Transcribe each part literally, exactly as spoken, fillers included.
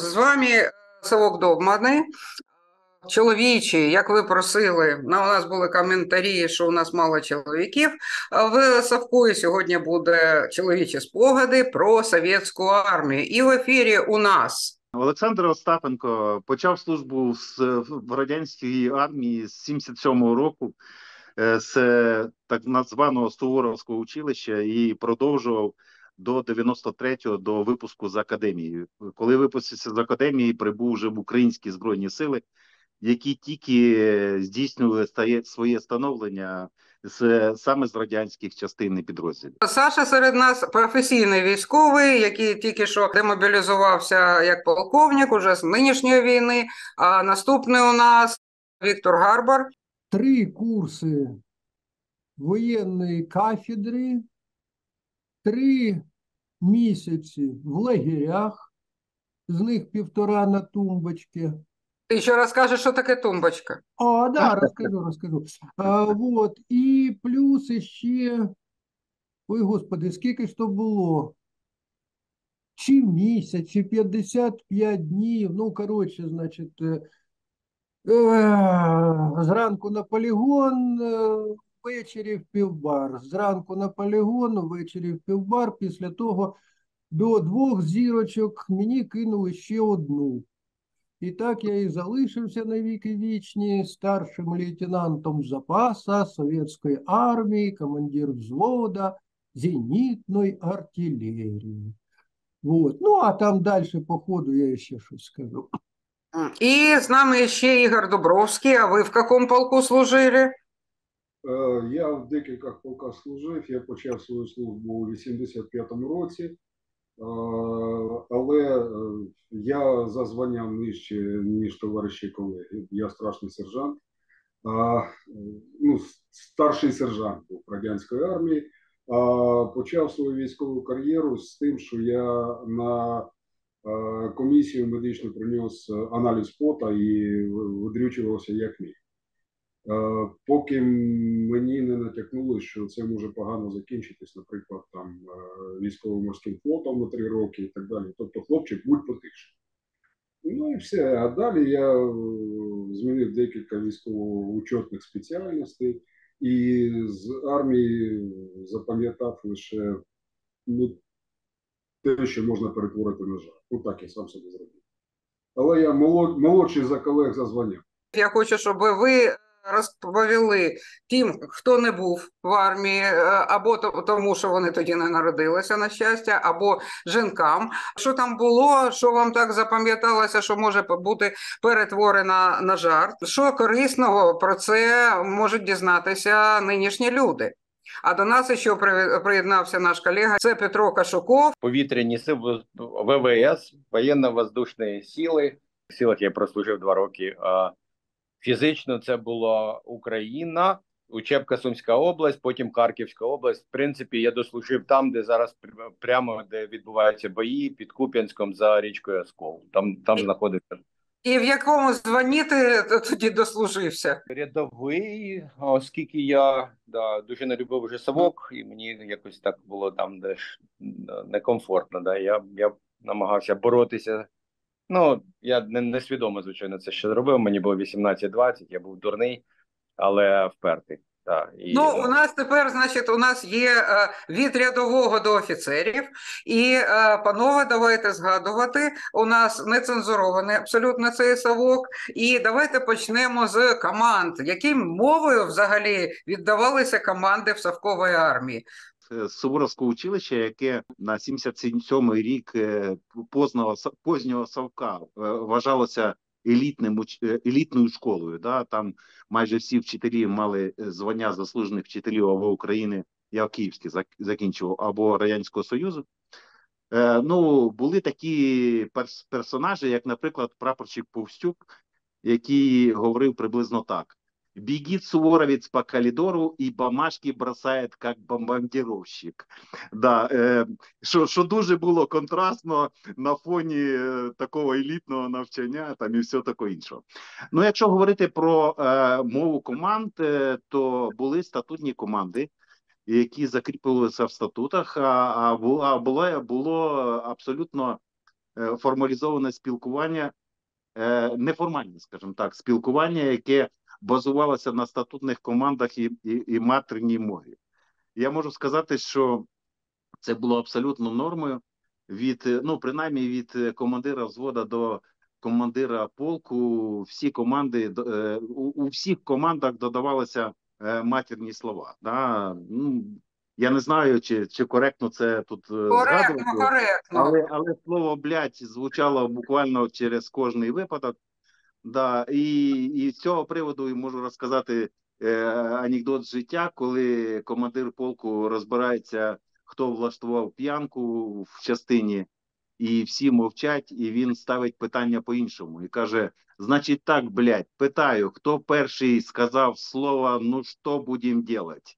З вами Совок Довбаний. Чоловічі, як ви просили, у нас були коментарі, що у нас мало чоловіків. В Совку сьогодні буде чоловічі спогади про совєтську армію. І в ефірі у нас Олександр Остапенко почав службу в радянській армії з сімдесят сьомого року, з так званого Суворовського училища, і продовжував до дев'яносто третього, до випуску з академії. Коли випустився з академії, прибув вже в Українські Збройні Сили, які тільки здійснювали своє становлення з, саме з радянських частин і підрозділів. Саша серед нас професійний військовий, який тільки що демобілізувався як полковник уже з нинішньої війни. А наступний у нас Віктор Гарбар. Три курси воєнної кафедри, три місяці в лагерях, з них півтора на тумбочці. Ти ще розкажеш, що таке тумбочка? А, да, розкажу, розкажу. А, вот. І плюс ще, ой, господи, скільки ж то було? Чи місяць, чи п'ятдесят п'ять днів, ну, коротше, значить, е, зранку на полігон, ввечері в півбар. Зранку на полігон, ввечері в півбар. Після того до двох зірочок мені кинули ще одну. І так я і залишився на віки вічні старшим лейтенантом запаса Совєтської армії, командир взвода зенітної артилерії. Вот. Ну, а там далі по ходу я ще щось скажу. І з нами ще Ігор Дубровський. А ви в якому полку служили? Я в декількох полках служив. Я почав свою службу у вісімдесят п'ятому році. Але я за званням нижче, ніж товариші колеги. Я страшний сержант. Ну, старший сержант був радянської армії. Почав свою військову кар'єру з тим, що я на комісію медичну приніс аналіз пота і видрючувався як міг. Поки мені не натякнули, що це може погано закінчитись, наприклад, там військово-морським флотом на три роки і так далі. Тобто, хлопчик, будь потише. Ну і все. А далі я змінив декілька військово-учетних спеціальностей і з армії запам'ятав лише ну, те, що можна перетворити на жарт. Ну так я сам собі зробив. Але я молод, молодший за колег за званням. Я хочу, щоб ви розповіли тим, хто не був в армії, або тому, що вони тоді не народилися, на щастя, або жінкам. Що там було, що вам так запам'яталося, що може бути перетворено на жарт? Що корисного про це можуть дізнатися нинішні люди? А до нас ще приєднався наш колега, це Петро Кашуков. Повітряні сили, ВВС, воєнно-воздушні сили. В силах я прослужив два роки. Фізично це була Україна, Учебка, Сумська область, потім Харківська область. В принципі, я дослужив там, де зараз прямо де відбуваються бої, під Куп'янськом за річкою Оскол. Там, там знаходиться. І в якому званні ти тоді дослужився? Рядовий, оскільки я да, дуже не любив вже совок, і мені якось так було там десь некомфортно. Да. Я, я намагався боротися. Ну, я не, не свідомо, звичайно, це ще зробив. Мені було вісімнадцять двадцять, я був дурний, але впертий. Да, і, ну, у нас тепер, значить, у нас є е, від рядового до офіцерів. І, е, панове, давайте згадувати, у нас нецензурований абсолютно цей совок. І давайте почнемо з команд. Яким мовою взагалі віддавалися команди в совкової армії? Суворовського училища, яке на сімдесят сьомий рік позднього, позднього совка вважалося елітним, елітною школою. Да? Там майже всі вчителі мали звання заслужених вчителів або України, я Київський закінчував, або Радянського Союзу. Ну, були такі перс персонажі, як, наприклад, прапорщик Повстюк, який говорив приблизно так. «Бегит суворовец по коридору и бумажки бросает, как бомбардировщик». Да, е, що, що дуже було контрастно на фоні е, такого елітного навчання там, і все таке інше. Ну, якщо говорити про е, мову команд, е, то були статутні команди, які закріплювалися в статутах, а, а було, було абсолютно е, формалізоване спілкування, е, неформальне, скажімо так, спілкування, яке базувалося на статутних командах і, і, і матерній мові. Я можу сказати, що це було абсолютно нормою від, ну, принаймні від командира взвода до командира полку. Всі команди, е, у, у всіх командах додавалися е, матерні слова. Да? Ну, я не знаю, чи, чи коректно це тут е, Коректно, згадувати, коректно. але, але слово «блядь» звучало буквально через кожний випадок. Да, і, і з цього приводу можу розказати е, анекдот з життя, коли командир полку розбирається, хто влаштував п'янку в частині, і всі мовчать, і він ставить питання по-іншому. І каже, значить так, блядь, питаю, хто перший сказав слово «ну що будемо делать?»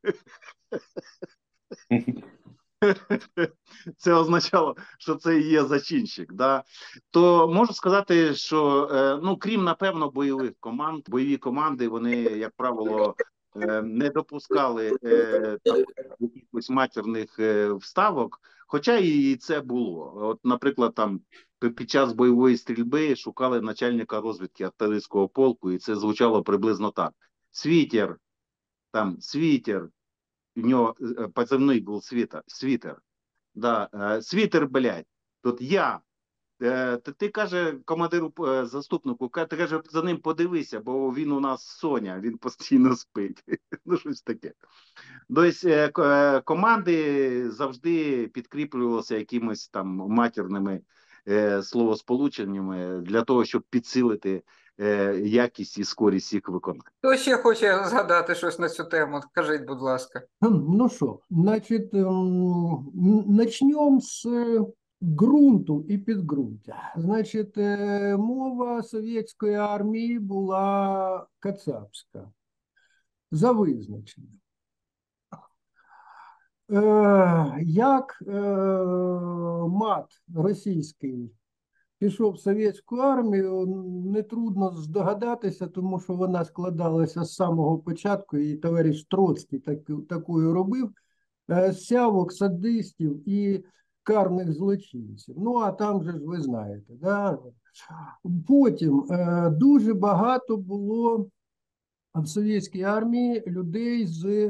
Це означало, що це і є зачинщик. Да? То можу сказати, що, е, ну, крім, напевно, бойових команд, бойові команди, вони, як правило, е, не допускали е, там, якихось матерних е, вставок, хоча і це було. От, наприклад, там під час бойової стрільби шукали начальника розвідки артилерійського полку, і це звучало приблизно так. Світер, там, світер, у нього позивний був світер, світер. Да, світер, блядь, тут я. Ти, ти каже командиру, заступнику, ти каже, за ним подивися, бо він у нас Соня, він постійно спить. Ну, щось таке. Тобто команди завжди підкріплювалися якимись там матірними словосполученнями для того, щоб підсилити якість і скорість їх виконання. Хто ще хоче згадати щось на цю тему? Кажіть, будь ласка. Ну что, значит, начнем с ґрунту і підґрунтя. Значить, мова совєтської армії була кацапська, за визначенням. Як мат російський пішов в совєтську армію, нетрудно здогадатися, тому що вона складалася з самого початку, і товариш Троцький так, такою робив, сявок, садистів і карних злочинців. Ну, а там же ж ви знаєте. Да? Потім дуже багато було в совєтській армії людей з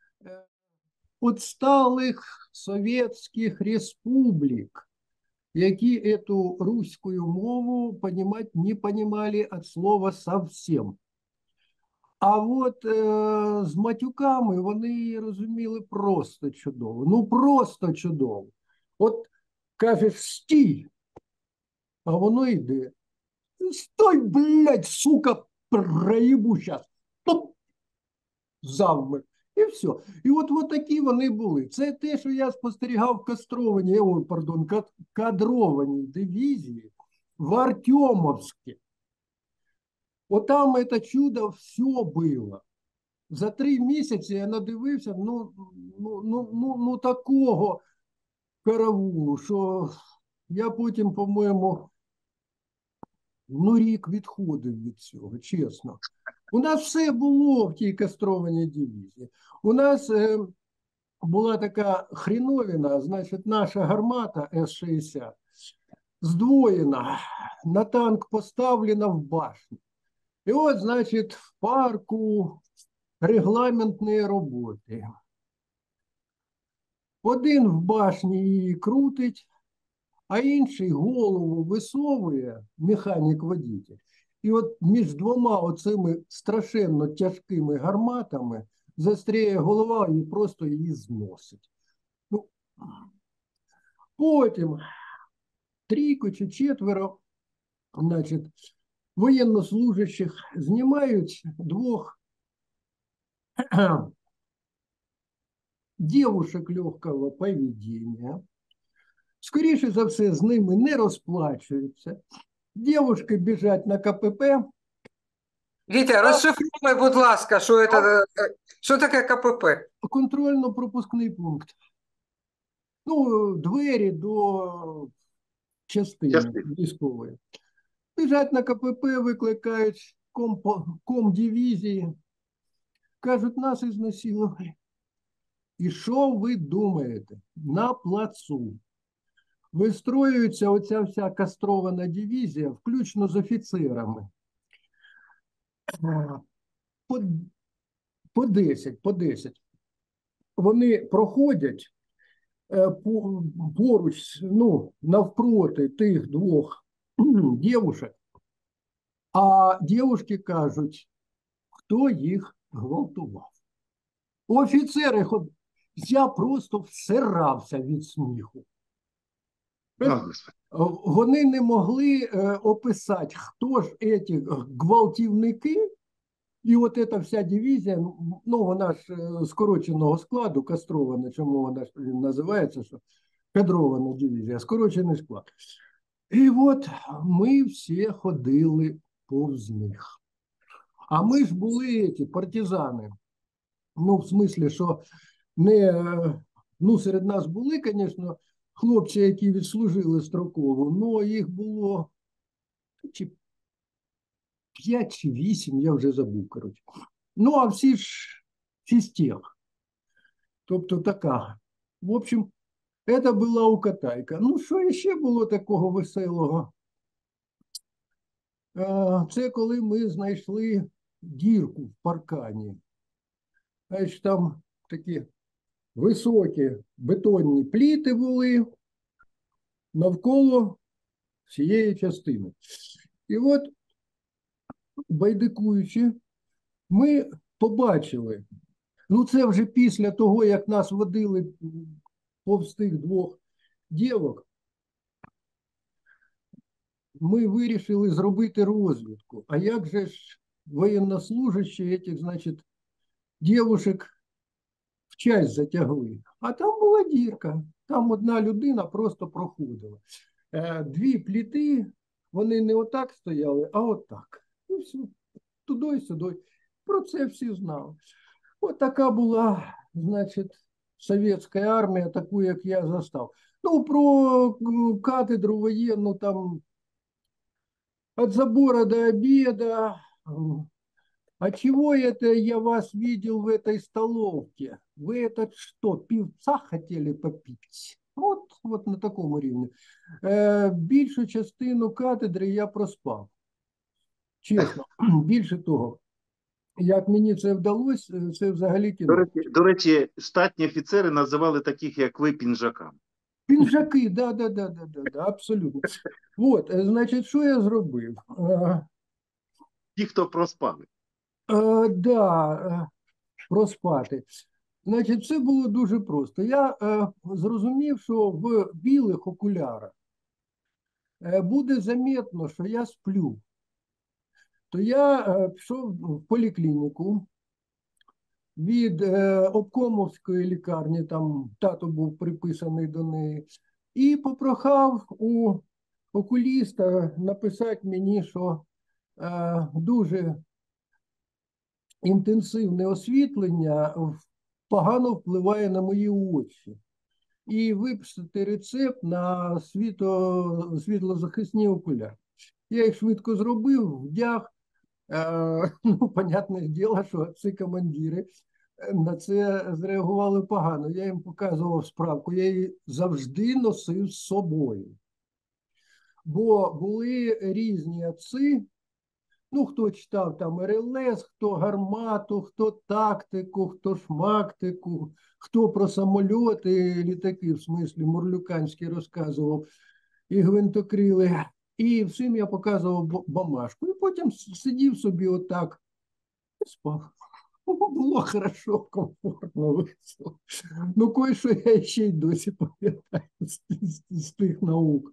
відсталих совєтських республік, які эту русскую мову понимать не понимали от слова совсем. А от е, з матюками вони розуміли просто чудово. Ну, просто чудово. От кажеш, стій, а воно йде. Стой, блядь, сука, проїбу щас. Топ! Завмер. І все. І от, от такі вони були. Це те, що я спостерігав в кастрованій, о, пардон, кадрованій дивізії в Артемовське. От там це чудо все було. За три місяці я надивився, ну, ну, ну, ну, ну такого караулу, що я потім, по-моєму, ну, рік відходив від цього, чесно. У нас все було в тій кастрованій дивізії. У нас е, була така хріновина, значить, наша гармата С шістдесят здвоєна, на танк поставлена в башню. І от, значить, в парку регламентні роботи. Один в башні її крутить, а інший голову висовує, механік-водитель. І от між двома оцими страшенно тяжкими гарматами застряє голова і просто її зносить. Ну, потім трійко чи четверо, значить, воєннослужащих знімають двох девушек легкого поведения. Скоріше за все, з ними не розплачуються. Девушки біжать на КПП. Вітя, розшифруй, будь ласка, що, це, що таке КПП? Контрольно-пропускний пункт. Ну, двері до частини Частини. військової. Біжать на КПП, викликають ком, ком дивізії. Кажуть, нас ізнасилували. І що ви думаєте? На плацу вистроюється оця вся кастрована дивізія, включно з офіцерами. По, по десять, по десять. Вони проходять е, по- поруч, ну, навпроти тих двох дівушек, а дівушки кажуть, хто їх гвалтував. Офіцери, ход- я просто всирався від сміху. О, Господи. Вони не могли е, описати, хто ж ці гвалтівники, і от ця вся дивізія, ну вона ж е, скороченого складу, кастрована, чому вона ж називається, що кадрована дивізія, скорочений склад. І от ми всі ходили повз них. А ми ж були ці партизани. Ну, в смислі, що не, е, ну, серед нас були, звісно, хлопці, які відслужили строково, але їх було чи п'ять чи вісім, я вже забув, коротше. Ну, а всі ж фістех. Тобто така. В общем, це була укатайка. Ну, що ще було такого веселого? Е, Це коли ми знайшли дірку в паркані. Значить, там такі високі бетонні пліти були навколо всієї частини. І от, байдикуючи, ми побачили, ну це вже після того, як нас водили повз тих двох дівок, ми вирішили зробити розвідку. А як же ж воєннослужащі этих, значить, дівушек в часть затягли? А там була дірка, там одна людина просто проходила. Е, Дві пліти, вони не отак стояли, а отак. І все, туди і сюди. Про це всі знали. От така була, значить, совєтська армія, таку, як я застав. Ну, про м, кафедру воєнну там от забора до обеда. М, А чего это я вас видел в этой столовке? Вы этот что, пивца хотели попить? Вот, вот на такому рівні. Е, більшу частину катедри я проспав. Чесно, більше того, як мені це вдалося, це взагалі До кіно. речі, до речі, штатні офіцери називали таких, як ви, пінжаками. Пінжаки, да, да, да, да, да, да, абсолютно. От, е, значить, що я зробив? Е, Ті, хто проспали. е, да, е, проспати. Значить, все було дуже просто. Я е, зрозумів, що в білих окулярах е, буде замітно, що я сплю. То я е, пішов в поліклініку від е, обкомовської лікарні, там тато був приписаний до неї, і попрохав у окуліста написати мені, що е, дуже інтенсивне освітлення погано впливає на мої очі. І виписати рецепт на світло, світлозахисні окуляри. Я їх швидко зробив, вдяг. Е, ну, понятне діло, що ці командири на це зреагували погано. Я їм показував справку, я її завжди носив з собою. Бо були різні отці, ну, хто читав там ер ел ес, хто гармату, хто тактику, хто шмактику, хто про самольоти, літаки, в смислі мурлюканські розказував, і гвинтокрили. І всім я показував бумажку. І потім сидів собі отак і спав. Було хорошо, комфортно, весело. Ну, кое-що я ще й досі пам'ятаю з, з, з тих наук.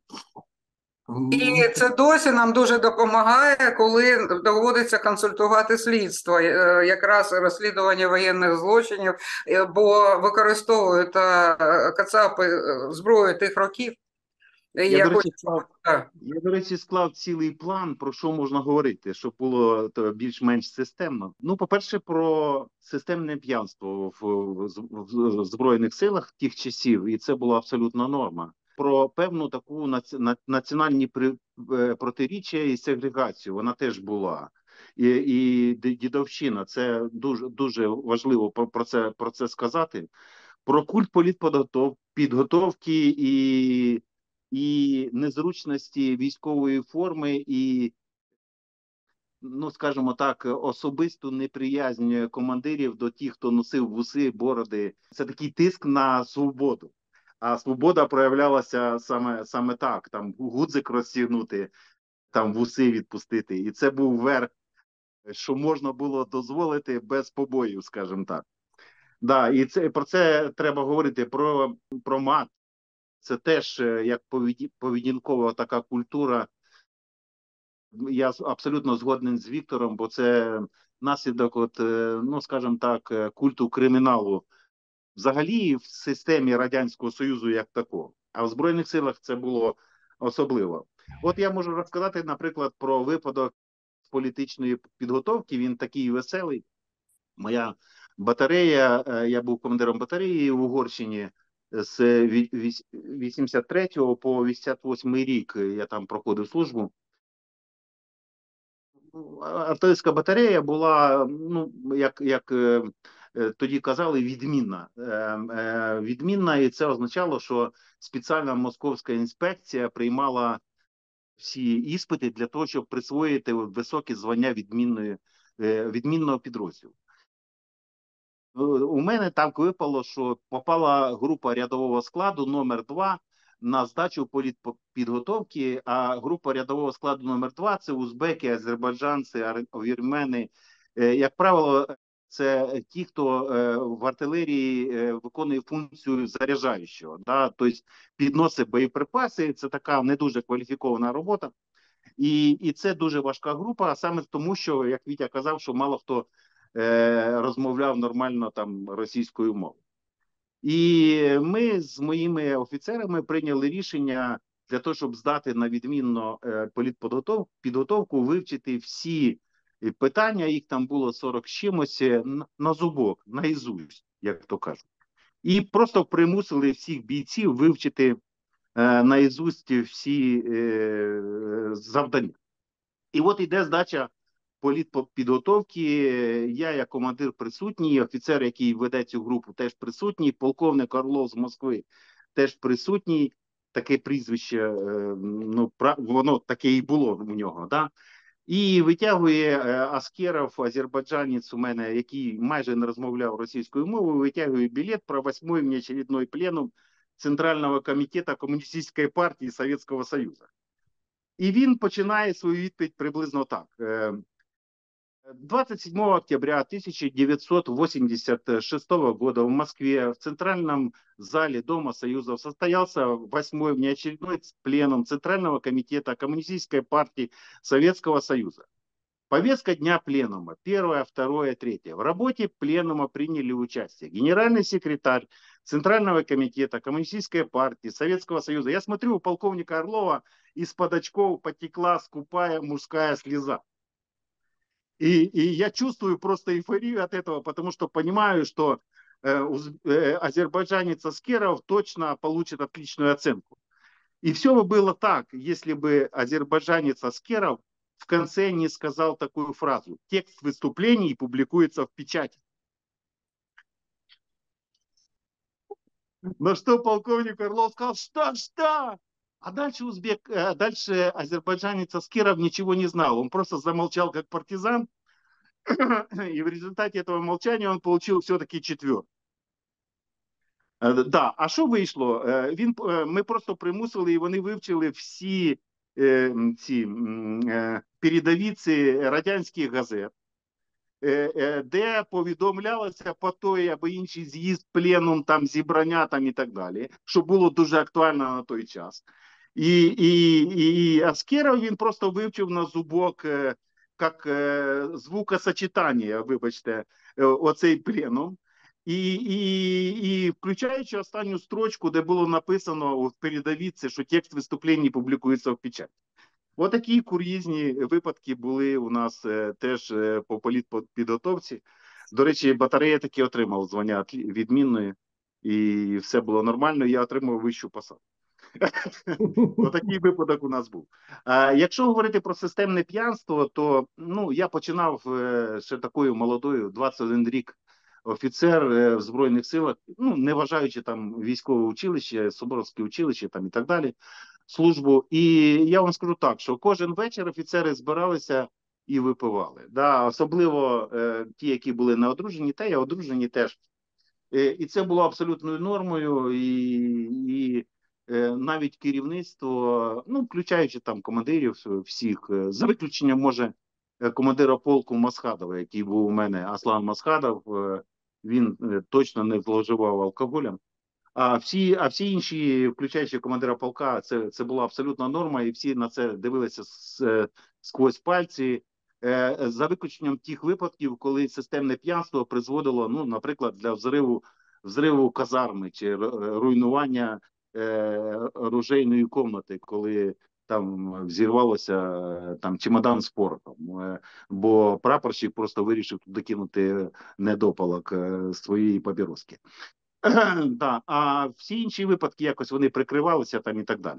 І це досі нам дуже допомагає, коли доводиться консультувати слідство, е, якраз розслідування воєнних злочинів, е, бо використовують е, кацапи е, зброю тих років. Я, Я до речі, хочу- склав, Так. я, до речі, склав цілий план, про що можна говорити, щоб було то більш-менш системно. Ну, по-перше, про системне п'янство в, в, в Збройних силах тих часів, і це була абсолютна норма. Про певну таку наці, на, національні при, е, протиріччя і сегрегацію, вона теж була. І, і дідовщина, це дуже, дуже важливо про, про, це, про це сказати. Про культ політпідготовки і і незручності військової форми, і, ну, скажімо так, особисту неприязнь командирів до тих, хто носив вуси, бороди. Це такий тиск на свободу. А свобода проявлялася саме, саме так, там гудзик розтягнути, там вуси відпустити. І це був верх, що можна було дозволити без побоїв, скажімо так. Да, і це, про це треба говорити, про, про мат. Це теж як поведінкова така культура. Я абсолютно згоден з Віктором, бо це наслідок, от, ну, скажімо так, культу криміналу взагалі в системі Радянського Союзу як такого. А в Збройних силах це було особливо. От я можу розказати, наприклад, про випадок політичної підготовки. Він такий веселий. Моя батарея, я був командиром батареї в Угорщині з вісімдесят третього по вісімдесят восьмий рік, я там проходив службу. Артилерійська батарея була, ну, як, як е, тоді казали, відмінна. Е, е, відмінна, і це означало, що спеціальна московська інспекція приймала всі іспити для того, щоб присвоїти високі звання відмінної, е, відмінного підрозділу. У мене так випало, що попала група рядового складу номер два на здачу політпідготовки, а група рядового складу номер два – це узбеки, азербайджанці, вірмени. Як правило, це ті, хто в артилерії виконує функцію заряджаючого, да? Тобто підносить боєприпаси, це така не дуже кваліфікована робота. І, і це дуже важка група, саме тому, що, як Вітя казав, що мало хто е, розмовляв нормально там російською мовою. І ми з моїми офіцерами прийняли рішення для того, щоб здати на відмінно е, політпідготовку, підготовку, вивчити всі питання, їх там було сорок з чимось, на, на зубок, наізусть, як то кажуть. І просто примусили всіх бійців вивчити е, наізусть всі е, завдання. І от іде здача політпідготовки, я як командир присутній, офіцер, який веде цю групу, теж присутній, полковник Орлов з Москви теж присутній, таке прізвище, ну, воно таке і було у нього, да? І витягує Аскеров, азербайджанець у мене, який майже не розмовляв російською мовою, витягує білет про восьмой внеочередной пленум Центрального комітету Комуністичної партії Совєтського Союзу. І він починає свою відповідь приблизно так. двадцать седьмого октября тысяча девятьсот восемьдесят шестого года в Москве в Центральном зале Дома Союзов состоялся восьмой внеочередной пленум Центрального комитета Коммунистической партии Советского Союза. Повестка дня пленума первое, второе, третье. В работе пленума приняли участие генеральный секретарь Центрального комитета Коммунистической партии Советского Союза. Я смотрю, у полковника Орлова из-под очков потекла скупая мужская слеза. И, и я чувствую просто эйфорию от этого, потому что понимаю, что э, э, азербайджанец Аскеров точно получит отличную оценку. И все бы было так, если бы азербайджанец Аскеров в конце не сказал такую фразу: текст выступлений публикуется в печати. На что полковник Орлов сказал: что, что? А дальше узбек, дальше азербайджанец Аскеров ничего не знал. Он просто замолчал как партизан. И в результате этого молчания он получил все-таки четвертый. Да, а що вийшло? Він, ми просто примусили, і вони вивчили всі е, ці е, передовиці радянських газет, е, е, де повідомлялося по той або інший з'їзд, пленум, там, зібрання там, і так далі, що було дуже актуально на той час. І, і, і Аскеров він просто вивчив на зубок е, як е, звукосочетання, вибачте, е, оцей пленум. І, і, і включаючи останню строчку, де було написано в передовиці, що текст виступлень публікується в печаті. Ось такі кур'їзні випадки були у нас е, теж е, по політпідготовці. До речі, батарея таки отримав звання відмінної, і все було нормально, я отримав вищу посаду. Отакий випадок у нас був. А якщо говорити про системне п'янство, то ну, я починав е, ще такою молодою, двадцять один рік, офіцер в Збройних силах, ну, не вважаючи там військове училище, Соборовське училище там і так далі. службу. І я вам скажу так, що кожен вечір офіцери збиралися і випивали. Да, особливо е, ті, які були не одружені, та й одружені теж. Е, і це було абсолютною нормою, і, і е, навіть керівництво, ну, включаючи там командирів всіх, е, за виключенням, може, е, командира полку Масхадова, який був у мене, Аслан Масхадов, е, він е, точно не зловживав алкоголем. А всі, а всі інші, включаючи командира полка, це, це була абсолютна норма, і всі на це дивилися з, е, сквозь пальці, е, за виключенням тих випадків, коли системне п'янство призводило, ну, наприклад, для взриву, взриву казарми чи ру- руйнування е, оружейної комнати, коли там взірвалося е, там чемодан з порохом, е, бо прапорщик просто вирішив туди кинути недопалок е, своєї папіроски. Да, а всі інші випадки якось вони прикривалися там і так далі.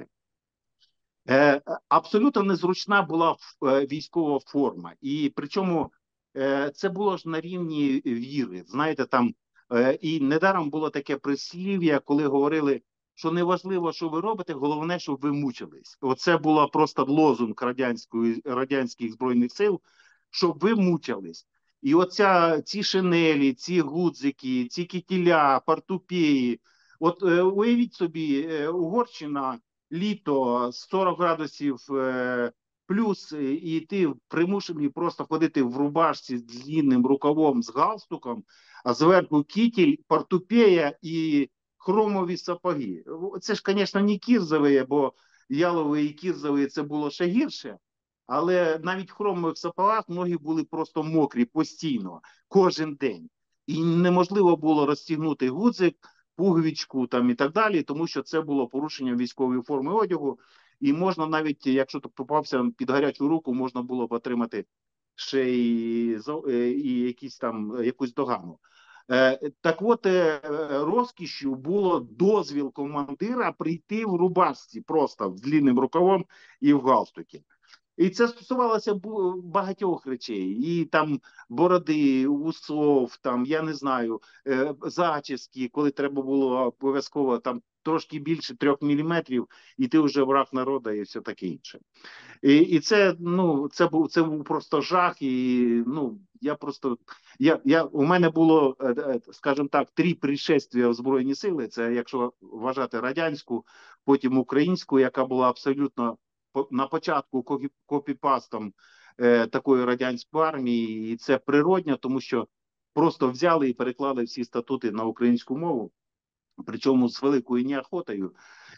Е, абсолютно незручна була е, військова форма. І причому е, це було ж на рівні віри. Знаєте, там е, і недаром було таке прислів'я, коли говорили, що неважливо, що ви робите, головне, щоб ви мучились. Оце була просто лозунг радянської, радянських збройних сил, щоб ви мучились. І оця ці шинелі, ці гудзики, ці кітіля, портупеї. От е, уявіть собі, е, Угорщина, літо сорок градусів е, плюс, і ти примушений просто ходити в рубашці з длинним рукавом, з галстуком, а зверху кітіль, портупея і хромові сапоги. Це ж, звісно, не кірзові, бо ялові і кірзові це було ще гірше. Але навіть в хромових сапогах ноги були просто мокрі постійно, кожен день. І неможливо було розтягнути гудзик, пуговичку там і так далі, тому що це було порушенням військової форми одягу. І можна навіть, якщо ти попався під гарячу руку, можна було б отримати ще і, і якісь там, якусь догану. Е, так от, е, розкішю було дозвіл командира прийти в рубашці просто з длинним рукавом і в галстукі. І це стосувалося багатьох речей. І там бороди, усов, там, я не знаю, е, зачіски, коли треба було обов'язково там трошки більше трьох міліметрів, і ти вже враг народу і все таке інше. І, і це, ну, це був, це був просто жах, і, ну, я просто, я, я, у мене було, скажімо так, три пришествия в Збройні Сили, це якщо вважати радянську, потім українську, яка була абсолютно на початку копіпастом е, такої радянської армії, і це природньо, тому що просто взяли і переклали всі статути на українську мову, причому з великою неохотою,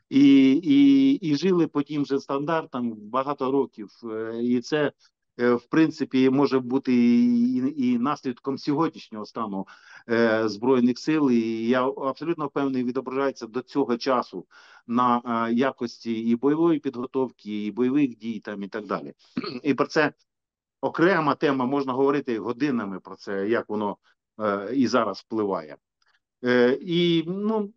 і, і, і жили по тим же стандартам багато років. Е, і це, е, в принципі, може бути і, і наслідком сьогоднішнього стану е, Збройних сил, і я абсолютно впевнений, відображається до цього часу на е, якості і бойової підготовки, і бойових дій там і так далі. І про це окрема тема, можна говорити годинами про це, як воно е, і зараз впливає. Е, і, ну,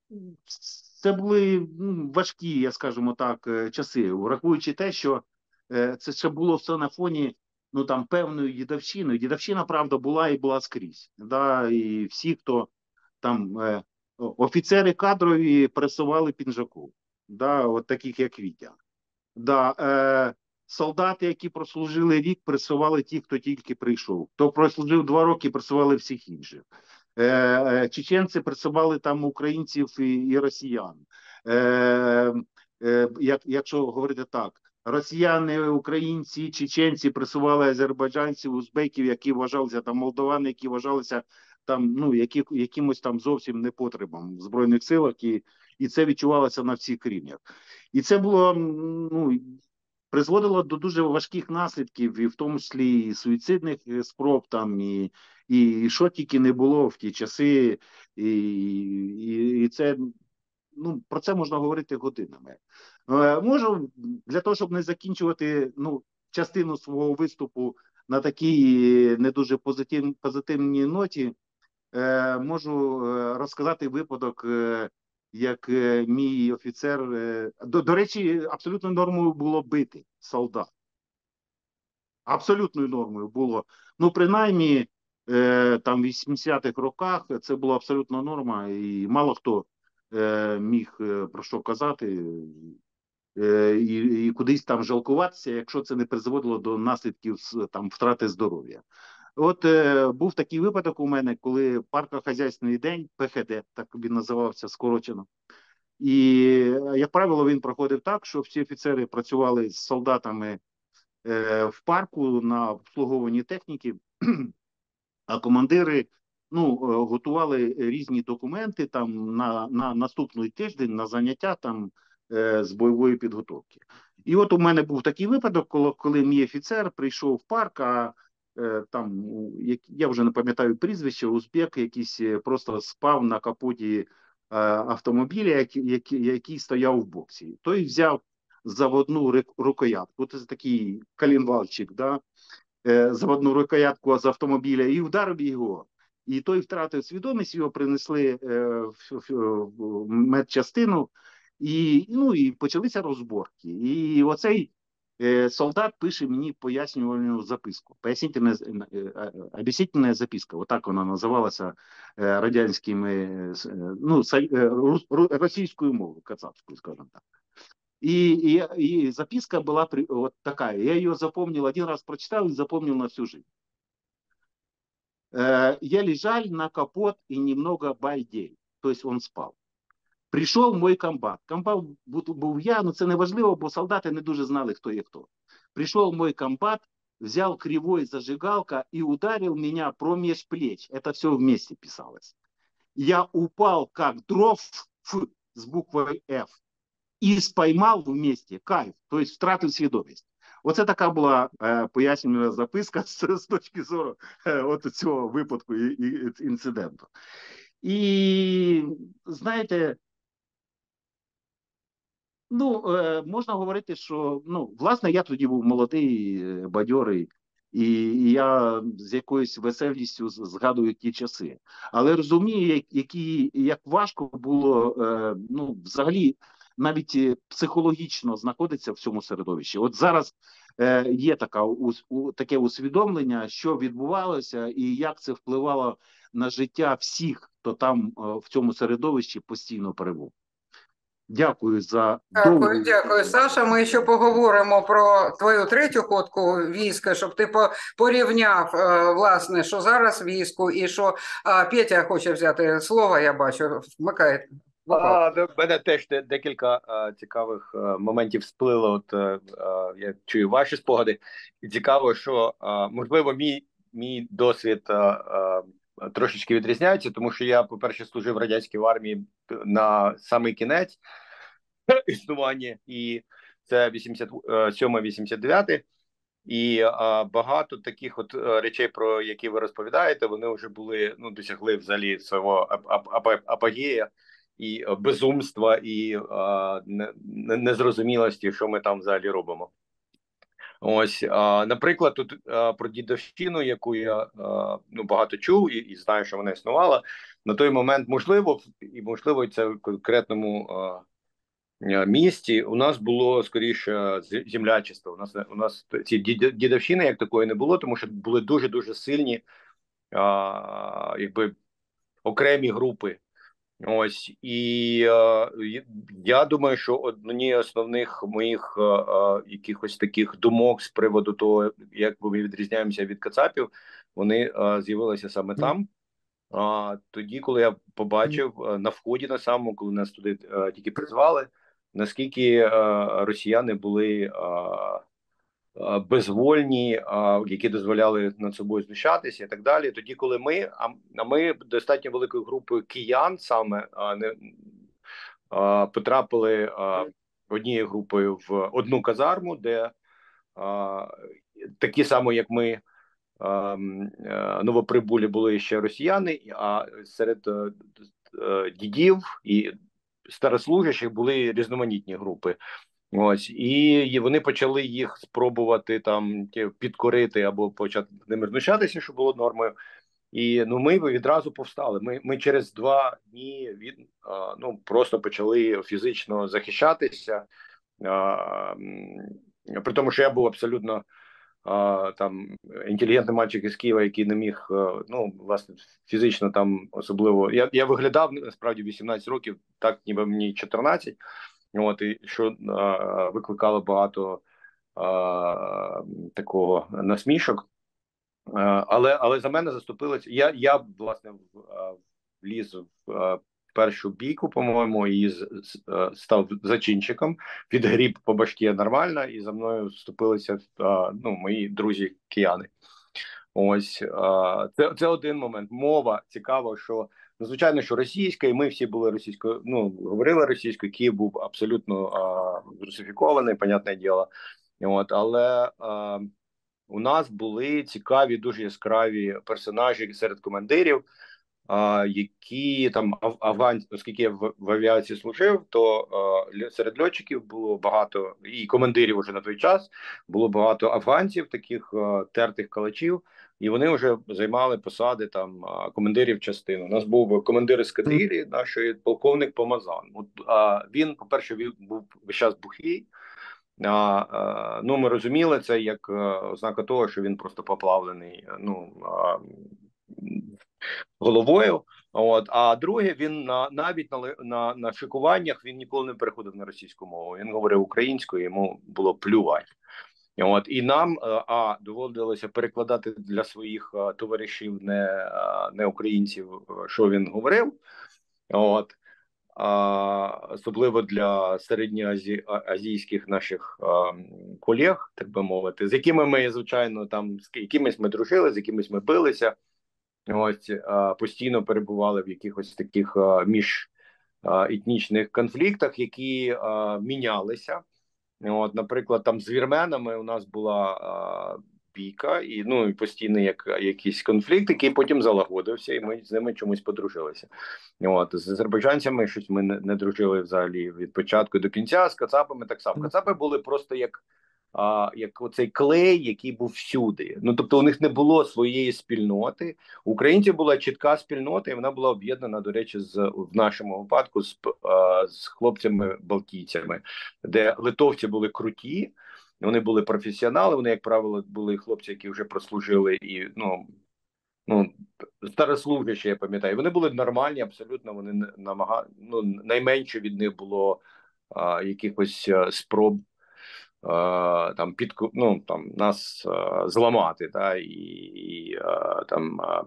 це були, ну, важкі, я скажімо так, часи, враховуючи те, що е, це ще було все на фоні, ну, там, певною дідовщиною. Дідовщина, правда, була і була скрізь. Да? І всі, хто там, е, офіцери кадрові пресували Пінжаку, да? От таких, як Вітя. Да, е, солдати, які прослужили рік, пресували ті, хто тільки прийшов. Хто прослужив два роки, пресували всіх інших. Е, чеченці пресували там українців і, і росіян. Е, е, як, якщо говорити так, росіяни, українці, чеченці пресували азербайджанців, узбеків, які вважалися там, молдовани, які вважалися там, ну, які, якимось там зовсім непотребом в Збройних силах, і, і це відчувалося на всіх рівнях. І це було, ну, призводило до дуже важких наслідків, і в тому числі і суїцидних спроб, там, і, і що тільки не було в ті часи, і, і, і це, ну, про це можна говорити годинами. Е, можу, для того, щоб не закінчувати, ну, частину свого виступу на такій не дуже позитив, позитивній ноті, е, можу розказати випадок, е, як е, мій офіцер, е, до, до речі, абсолютною нормою було бити солдат. Абсолютною нормою було. Ну, принаймні, е, там в вісімдесятих роках це була абсолютна норма, і мало хто е, міг е, про що казати. е, і, і кудись там жалкуватися, якщо це не призводило до наслідків там втрати здоров'я. От е, був такий випадок у мене, коли паркохозяйственний день, П Х Д, так він називався скорочено. І, як правило, він проходив так, що всі офіцери працювали з солдатами е, в парку на обслуговуванні техніки, а командири ну, готували різні документи там на, на наступний тиждень на заняття там е, з бойової підготовки. І от у мене був такий випадок, коли, коли мій офіцер прийшов в парк, а е, там, як, я вже не пам'ятаю прізвище, узбек якийсь просто спав на капоті е, автомобіля, який, який, який стояв в боксі. Той взяв заводну рукоятку, це такий коленвальчик, да, заводну рукоятку з автомобіля і вдарив його. І той втратив свідомість, його принесли в медчастину, і, ну, і почалися розборки. І оцей солдат пише мені пояснювальну записку. Пояснительна, об'яснительна записка, отак вона називалася радянськими, ну, російською мовою, кацапською, скажімо так. И, и, и записка была при, вот такая. Я ее запомнил, один раз прочитал и запомнил на всю жизнь. Э, я лежал на капот и немного байдел. То есть он спал. Прийшов мой комбат. Комбат був я, але це не важливо, бо солдати не дуже знали, хто є хто. Прийшов мой комбат, взял кривой зажигалка и ударил меня промеж плеч. Это все вместе писалось. Я упал как дров Ф с буквой Ф. І спіймав вместе, кайф, тобто втратив свідомість. Оце така була е, пояснювальна записка з, з точки зору е, от цього випадку і, і інциденту. І, знаєте, ну, е, можна говорити, що, ну, власне, я тоді був молодий, бадьорий, і, і я з якоюсь веселістю згадую ті часи. Але розумію, як, які, як важко було, е, ну, взагалі, навіть психологічно знаходиться в цьому середовищі. От зараз е, є така, у, у, таке усвідомлення, що відбувалося і як це впливало на життя всіх, хто там е, в цьому середовищі постійно перебув. Дякую за Дякую, довгу... дякую, Саша. Ми ще поговоримо про твою третю ходку війська, щоб ти порівняв, власне, що зараз війську і що Петя хоче взяти слово, я бачу, вмикає. А, до мене теж декілька а, цікавих а, моментів сплило. От а, я чую ваші спогади. І цікаво, що а, можливо мій мій досвід а, а, трошечки відрізняється, тому що я, по-перше, служив в радянській армії на самий кінець існування, і це вісімдесят сьомий вісімдесят дев'ятий. І а, багато таких от речей, про які ви розповідаєте, вони вже були, ну, досягли взагалі свого ап ап апогея і безумства, і а, незрозумілості, що ми там взагалі робимо. Ось, а, наприклад, тут а, про дідовщину, яку я а, ну, багато чув і, і знаю, що вона існувала, на той момент можливо, і можливо це в конкретному а, місті у нас було скоріше землячество. У нас у нас ці дідовщини як такої не було, тому що були дуже дуже сильні, а, якби окремі групи. Ось і а, я думаю, що однією з основних моїх а, якихось таких думок з приводу того, як ми відрізняємося від кацапів, вони а, з'явилися саме там. А тоді, коли я побачив а, на вході на самому, коли нас туди а, тільки призвали, наскільки а, росіяни були а, а, безвольні, а, які дозволяли над собою знущатися і так далі. Тоді, коли ми, а, а ми достатньо великою групою киян саме а, не, а, потрапили а, однією групою в одну казарму, де а, такі само, як ми, а, новоприбулі були ще росіяни, а серед а, а, дідів і старослужащих були різноманітні групи. Ось, і вони почали їх спробувати там підкорити або почати ними знущатися, що було нормою. І ну ми відразу повстали. Ми ми через два дні від а, ну просто почали фізично захищатися. А, при тому, що я був абсолютно а, там інтелігентний мальчик із Києва, який не міг, а, ну власне фізично там особливо. Я я виглядав насправді вісімнадцять років, так ніби мені чотирнадцять. от, і що е, викликало багато е, такого насмішок. Е, але, але за мене заступилися. Я, я власне, в, е, вліз в е, першу бійку, по-моєму, і з, з, е, став зачинщиком, підгріб по башті нормально, і за мною вступилися е, ну, мої друзі кияни. Ось е, це, це один момент. Мова цікаво, що ну, звичайно, що російська, і ми всі були російською, ну говорили російською. Київ був абсолютно е, русифікований, понятне діло. От, але е, у нас були цікаві, дуже яскраві персонажі серед командирів, а, які там ав- аван, оскільки я в, в авіації служив, то а, льо- серед льотчиків було багато, і командирів уже на той час було багато афганців, таких а, тертих калачів, і вони вже займали посади там а, командирів частин. У нас був командир ескадрилі, нашої полковник Помазан. От, а, він, по-перше, він був весь час бухий. А, а, ну, ми розуміли це як а, ознака того, що він просто поплавлений, ну, а, головою. От, а друге, він на навіть на, на, на шикуваннях він ніколи не переходив на російську мову. Він говорив українською, йому було плювати. От і нам а доводилося перекладати для своїх а, товаришів, не, а, не українців, що він говорив. От. А, особливо для середньоазійських наших а, колег, так би мовити, з якими ми, звичайно, там з якимись ми дружили, з якимись ми билися. Ось а, постійно перебували в якихось таких а, між а, етнічних конфліктах, які а, мінялися. От, наприклад, там з вірменами у нас була а, бійка, і ну і постійно як якийсь конфлікт, який потім залагодився, і ми з ними чомусь подружилися. От з азербайджанцями щось ми не, не дружили взагалі від початку до кінця. З кацапами так само. Кацапи були просто як, а, як оцей клей, який був всюди. Ну тобто у них не було своєї спільноти. У українців була чітка спільнота, і вона була об'єднана, до речі, з в нашому випадку з, а, з хлопцями-балтійцями, де литовці були круті. Вони були професіонали. Вони, як правило, були хлопці, які вже прослужили і ну. Ну, старослужащі, я пам'ятаю, вони були нормальні, абсолютно. Вони намагали, ну, найменше від них було а, якихось а, спроб а, там під ну, там нас а, зламати, та і, і а, там а,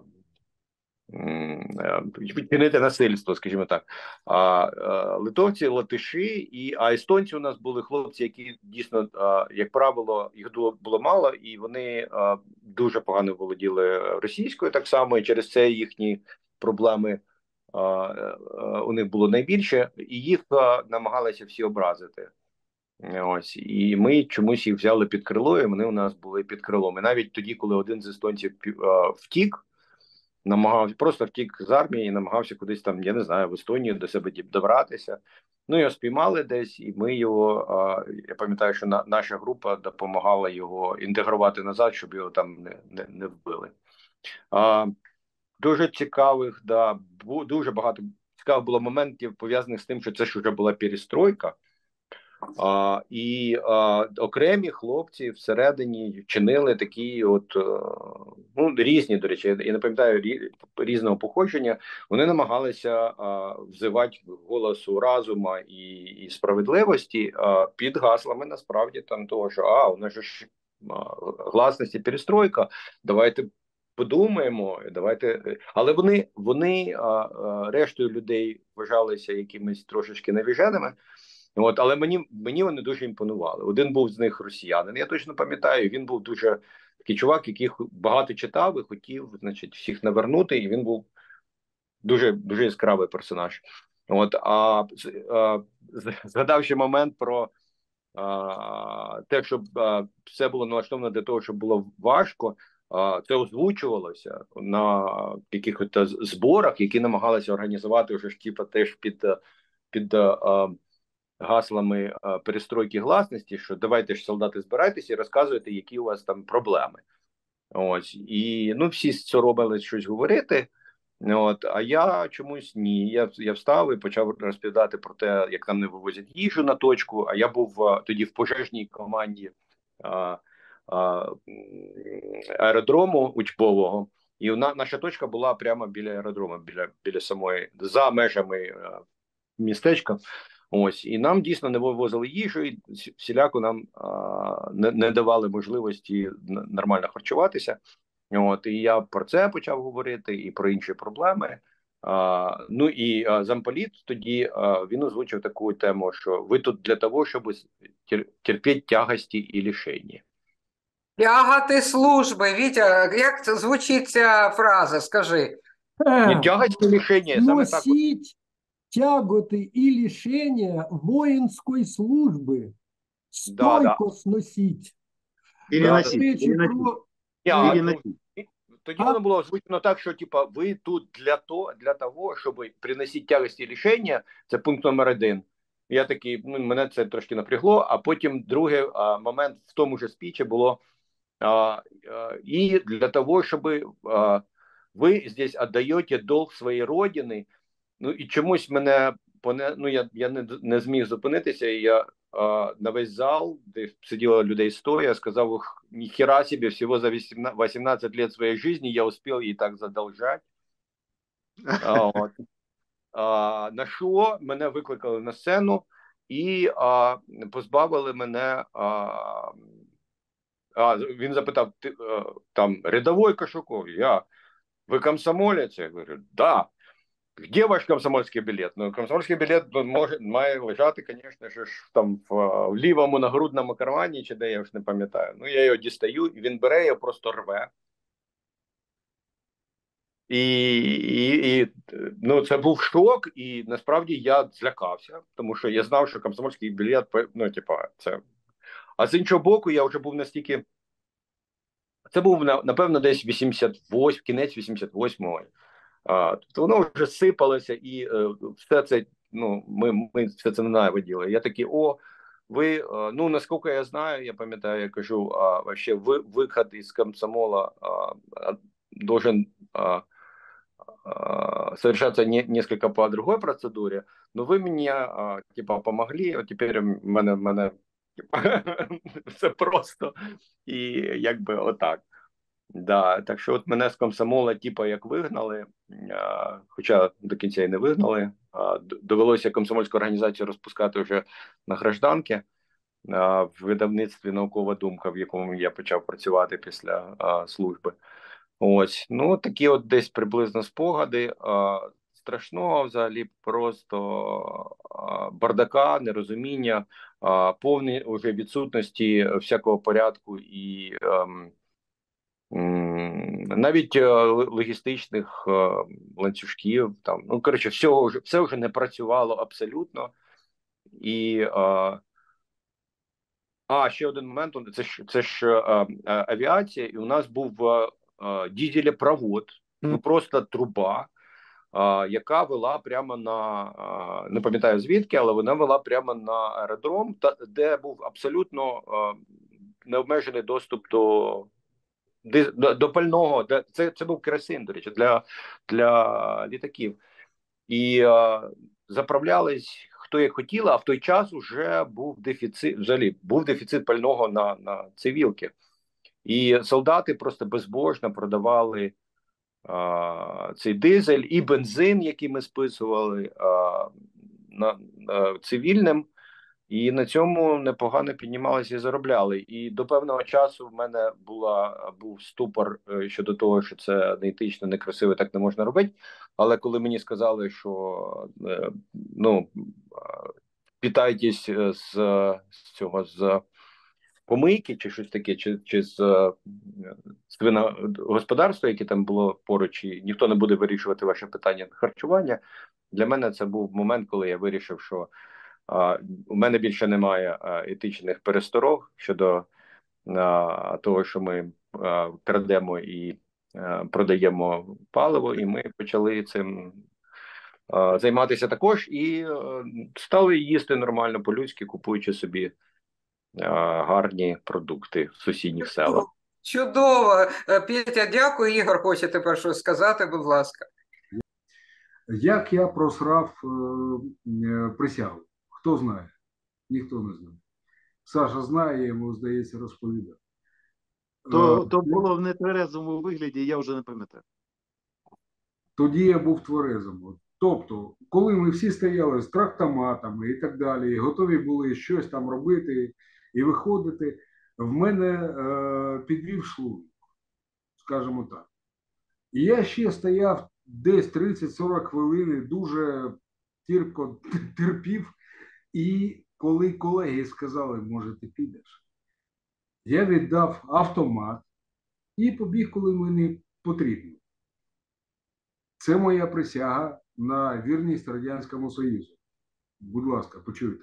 відчинити насильство, скажімо так. А, а литовці, латиші і а естонці у нас були хлопці, які дійсно, а, як правило, їх було, було мало, і вони а, дуже погано володіли російською, так само, і через це їхні проблеми а, а, у них було найбільше, і їх а, намагалися всі образити. Ось і ми чомусь їх взяли під крило, і вони у нас були під крилом. І навіть тоді, коли один з естонців а, втік. Намагався просто втік з армії і намагався кудись там, я не знаю, в Естонію до себе добратися. Ну його спіймали десь, і ми його. А, я пам'ятаю, що на, наша група допомагала його інтегрувати назад, щоб його там не не, не вбили. А, дуже цікавих, да, бу, дуже багато цікавих було моментів пов'язаних з тим, що це ж вже була перестройка. А, і а, окремі хлопці всередині чинили такі, от ну різні, до речі, я не пам'ятаю рі, різного походження. Вони намагалися а, взивати голосу разума і, і справедливості а, під гаслами насправді там того, що а у нас же ж гласність і перестройка. Давайте подумаємо, давайте, але вони вони а, а, рештою людей вважалися якимись трошечки навіженими. От, але мені мені вони дуже імпонували. Один був з них росіянин. Я точно пам'ятаю. Він був дуже такий чувак, який багато читав і хотів, значить, всіх навернути. І він був дуже дуже яскравий персонаж. От а, а згадав ще момент про а, те, щоб а, все було налаштовано для того, щоб було важко. А, це озвучувалося на якихось зборах, які намагалися організувати вже ж типа теж під під. А, гаслами а, перестройки гласності, що давайте ж, солдати, збирайтеся і розказуйте, які у вас там проблеми. Ось. І ну, всі соромили щось говорити, от, а я чомусь ні. Я, я встав і почав розповідати про те, як там не вивозять їжу на точку, а я був а, тоді в пожежній команді а, а, аеродрому учбового, і на, наша точка була прямо біля аеродрому, біля, біля самої, за межами а, містечка. Ось, і нам дійсно не вивозили їжу, і всіляко нам а, не, не давали можливості нормально харчуватися. От, і я про це почав говорити, і про інші проблеми. А, ну і а, замполіт тоді а, він озвучив таку тему, що ви тут для того, щоб тер, терпіти тягості і лишення. Тягати служби. Вітя, як це звучить ця фраза? Скажи. Не тягості і лишення, саме так. Носить тяготи і лишення воїнської служби. Да, да. Стойко сносіть. Переносить, До речі, переносить. про Я, ну, Переносить. тоді А? воно було озвучено так, що типа ви тут для того, для того, щоб приносити тягості і рішення, це пункт номер один. Я такий, ну мене це трошки напрягло. А потім другий а, момент в тому ж спічі було а, а, і для того, щоб а, ви здесь віддаєте долг своєї родини. Ну і чомусь мене поне, ну я, я не, не зміг зупинитися, і я а, на весь зал, де сиділо людей стоя, я сказав, ух, ніхера себе, всього за вісімнадцять лет своєї житті я успів їй так задолжати. А, от. А, на що мене викликали на сцену і а, позбавили мене. А, а, він запитав, ти а, там рядовой Кашуков, я, ви комсомолець? Я говорю, да. Где ваш комсомольський білет? Ну, комсомольський білет ну, може, має лежати, звісно ж, там в, в лівому нагрудному кармані, чи де, я ж не пам'ятаю. Ну, я його дістаю, і він бере, його просто рве. І, і, і ну, це був шок, і насправді я злякався, тому що я знав, що комсомольський білет, ну, типа, це... А з іншого боку, я вже був настільки... Це був, напевно, десь вісімдесят восьмий, кінець вісімдесят восьмого. А, тобто воно вже сипалося, і е, все це, ну, ми, ми все це ненавиділи. Я такий, о, ви, е, ну, наскільки я знаю, я пам'ятаю, я кажу, а, вообще, ви, виход із комсомола а, должен а, а, совершаться не, несколько по другой процедуре, но ви мені, а, типа, помогли, а тепер в мене, в мене типа, все просто, і якби отак. Да, так що от мене з комсомола, типу, як вигнали, а, хоча до кінця і не вигнали, а, довелося комсомольську організацію розпускати вже на гражданки а, в видавництві «Наукова думка», в якому я почав працювати після а, служби. Ось, ну такі от десь приблизно спогади. А, страшного взагалі просто а, бардака, нерозуміння, а, повної уже відсутності всякого порядку і... А, навіть логістичних ланцюжків, там, ну, коротше, всього вже, все вже не працювало абсолютно. І, а, а ще один момент, це ж, це ж а, авіація, і у нас був а, дізелепровод, ну, просто труба, а, яка вела прямо на, а, не пам'ятаю звідки, але вона вела прямо на аеродром, та, де був абсолютно а, необмежений доступ до До, до пального, це це був керосин, до речі, для для літаків. І е, заправлялись хто як хотіла, а в той час вже був дефіцит, взагалі, був дефіцит пального на, на цивілки. І солдати просто безбожно продавали е, цей дизель і бензин, який ми списували е, на, на цивільним. І на цьому непогано піднімалися і заробляли. І до певного часу в мене була був ступор щодо того, що це неетично, некрасиво, так не можна робити. Але коли мені сказали, що ну питайтесь з, з цього з помийки, чи щось таке, чи, чи з свиногосподарства, яке там було поруч, і ніхто не буде вирішувати ваше питання харчування. Для мене це був момент, коли я вирішив, що Uh, у мене більше немає uh, етичних пересторог щодо uh, того, що ми uh, крадемо і uh, продаємо паливо, і ми почали цим uh, займатися також і uh, стали їсти нормально по-людськи, купуючи собі uh, гарні продукти в сусідніх селах. Чудово. Петя, дякую. Ігор хоче тепер щось сказати, будь ласка. Як я просрав е, присягу? Хто знає? Ніхто не знає. Саша знає, йому, здається, розповідав. То, то було в нетверезому вигляді, я вже не пам'ятаю. Тоді я був тверезим. От Тобто, коли ми всі стояли з трактоматами і так далі, і готові були щось там робити і виходити, в мене е, підвів шлунок, скажімо так. І я ще стояв десь тридцять-сорок хвилин, і дуже тірко терпів. І коли колеги сказали, може, ти підеш, я віддав автомат і побіг, коли мені потрібно. Це моя присяга на вірність Радянському Союзу. Будь ласка, почуйте.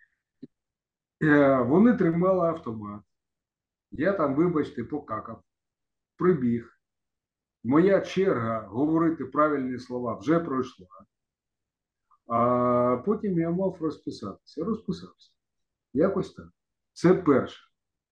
Е, Вони тримали автомат. Я там, вибачте, покакав, прибіг. Моя черга говорити правильні слова вже пройшла. А потім я мав розписатися. Розписався. Якось так. Це перше.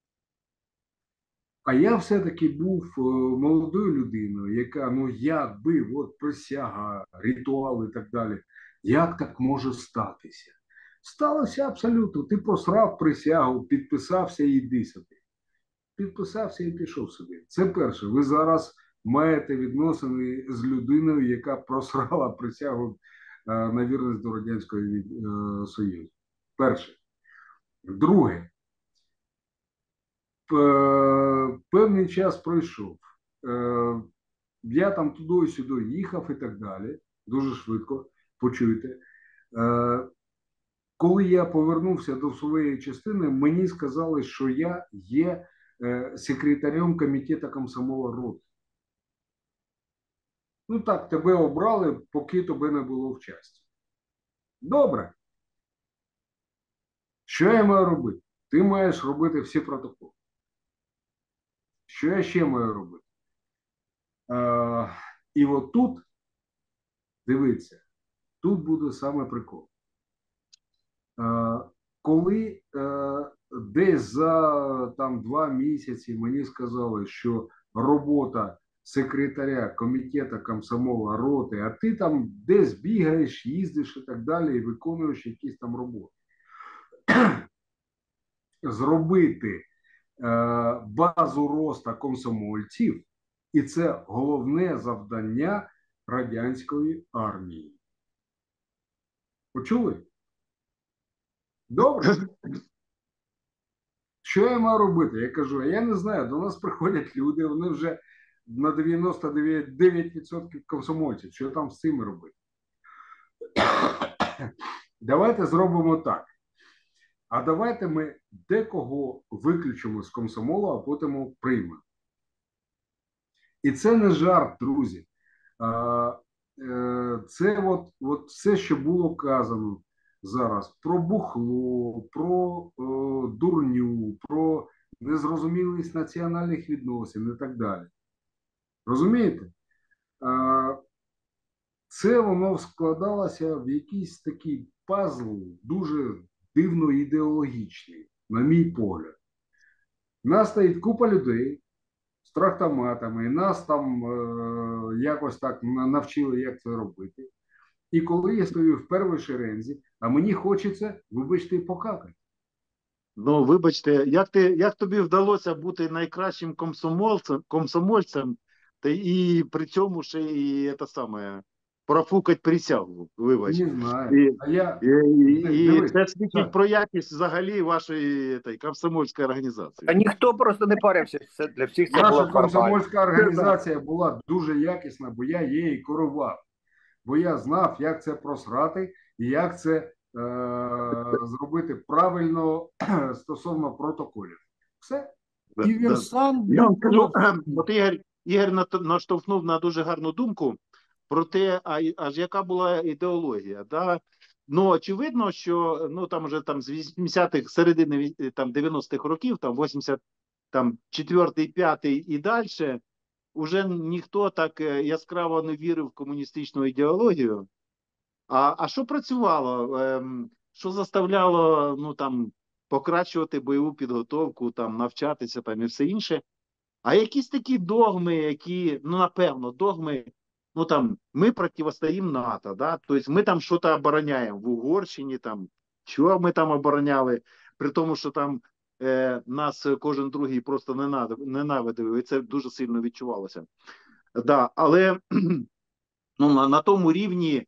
А я все-таки був е, молодою людиною, яка, ну як би, от присяга, ритуал і так далі. Як так може статися? Сталося абсолютно. Ти просрав присягу, підписався і йди собі. Підписався і пішов собі. Це перше. Ви зараз маєте відносини з людиною, яка просрала присягу е, на вірність до Радянського е, Союзу. Перше. Друге. П- Певний час пройшов. Е, Я там туди і сюди їхав і так далі. Дуже швидко, почуйте. Е, Коли я повернувся до своєї частини, мені сказали, що я є е, секретарем комітету комсомола роти. Ну так, тебе обрали, поки тебе не було в часті. Добре. Що я маю робити? Ти маєш робити всі протоколи. Що я ще маю робити? Е, і от тут, дивіться, тут буде саме прикол. Е, коли е, десь за там два місяці мені сказали, що робота секретаря комітету комсомола роти, а ти там десь бігаєш, їздиш і так далі, і виконуєш якісь там роботи. Зробити е, базу росту комсомольців, і це головне завдання радянської армії. Почули? Добре. Що я маю робити? Я кажу, я не знаю, до нас приходять люди, вони вже на дев'яносто дев'ять відсотків комсомольців. Що там з цим робити? Давайте зробимо так. А давайте ми декого виключимо з комсомолу, а потім приймемо. І це не жарт, друзі. Це от, от все, що було казано зараз про бухло, про е, дурню, про незрозумілість національних відносин і так далі. Розумієте? Е, це воно складалося в якийсь такий пазл дуже дивно ідеологічний, на мій погляд. У нас стоїть купа людей з трактоматами, і нас там е, якось так навчили, як це робити. І коли я стою в першій шерензі, а мені хочеться, вибачте, покакати. Ну, вибачте, як ти, як тобі вдалося бути найкращим комсомольцем, комсомольцем, та і при цьому ще і це саме, профукать присягу, вибач. Не знаю. І, А я... і, і, і Дивись, це свідчить так. про якість взагалі вашої та, комсомольської організації. А ніхто просто не парився. Це для всіх це Наша було формально. комсомольська організація була дуже якісна, бо я її керував. Бо я знав, як це просрати і як це е, зробити правильно стосовно протоколів. Все. Да, І да. Вірсан Я вам був скажу, просто- от Ігор, Ігор нат- наштовхнув на дуже гарну думку про те, а, аж яка була ідеологія. Да? Ну, очевидно, що ну, там вже там, з вісімдесятих, середини ві- там, дев'яностих років, там, вісімдесят четвертий, п'ятий і далі, уже ніхто так е, яскраво не вірив в комуністичну ідеологію. А, а що працювало? Ем, що заставляло ну, там, покращувати бойову підготовку, там, навчатися там, і все інше? А якісь такі догми, які, ну, напевно, догми, ну, там, ми протистоїмо НАТО, да? Тобто ми там щось обороняємо в Угорщині, там, що ми там обороняли, при тому, що там е, нас кожен другий просто ненавидив, і це дуже сильно відчувалося. Да, але ну, на, на тому рівні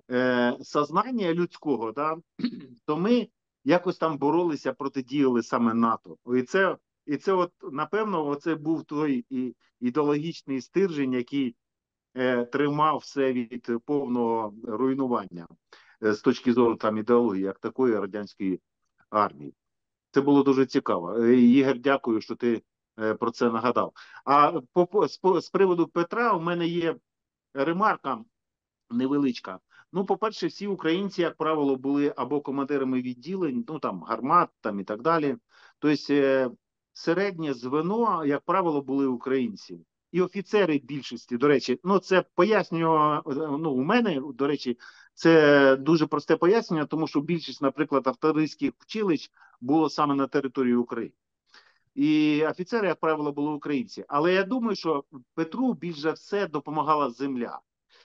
е, сознання людського, да, то ми якось там боролися, протидіяли саме НАТО. І це, і це от, напевно, оце був той і, ідеологічний стержень, який е, тримав все від повного руйнування е, з точки зору там ідеології, як такої радянської армії. Це було дуже цікаво. Е, Ігор, дякую, що ти е, про це нагадав. А по, по, з, з приводу Петра у мене є ремарка невеличка. Ну, по-перше, всі українці, як правило, були або командирами відділень, ну там гармат там і так далі. Тобто е, середнє звено, як правило, були українці. І офіцери більшості, до речі, ну це пояснює, ну у мене, до речі, це дуже просте пояснення, тому що більшість, наприклад, артилерійських училищ було саме на території України. І офіцери, як правило, були українці. Але я думаю, що Петру більш за все допомагала земля.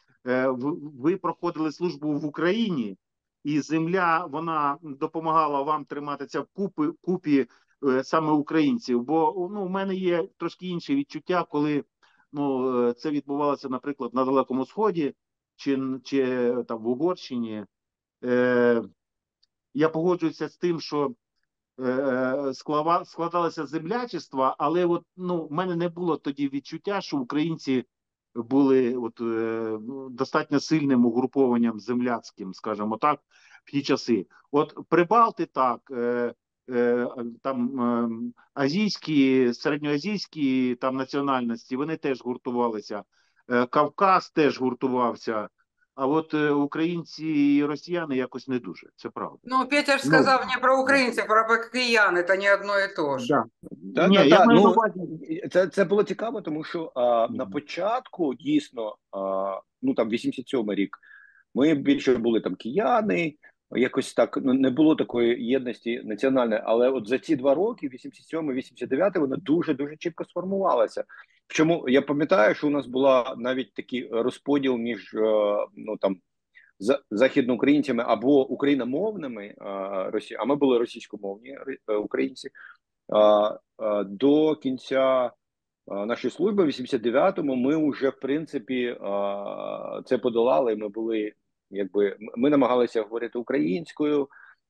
Ви проходили службу в Україні, і земля, вона допомагала вам триматися в купі, купі саме українців. Бо ну, у мене є трошки інше відчуття, коли ну, це відбувалося, наприклад, на Далекому Сході чи, чи там в Угорщині. Е, я погоджуюся з тим, що е, складалося землячество, але от, ну, в мене не було тоді відчуття, що українці були от, е, достатньо сильним угрупованням земляцьким, скажімо так, в ті часи. От Прибалти так, е, е, там е, азійські, середньоазійські там національності, вони теж гуртувалися. Е, Кавказ теж гуртувався. А от е, українці і росіяни якось не дуже, це правда. Ну, Петя ж сказав не про українців, а про киян, це не одно і то ж. Да. Да, Ні, да, я да. маю на Ну, увазі. це, це було цікаво, тому що а, на Мгм. початку дійсно, а, ну там вісімдесят сьомий рік, ми більше були там кияни, якось так, ну не було такої єдності національної, але от за ці два роки, вісімдесят сьомий вісімдесят дев'ятий, вона дуже-дуже чітко сформувалася. Чому я пам'ятаю, що у нас була навіть такий розподіл між е, ну там за- західноукраїнцями або україномовними е, Росі... а ми були російськомовні е, українці. А, а, До кінця а, нашої служби, в вісімдесят дев'ятому, ми вже в принципі а, це подолали. Ми були, якби ми намагалися говорити українською.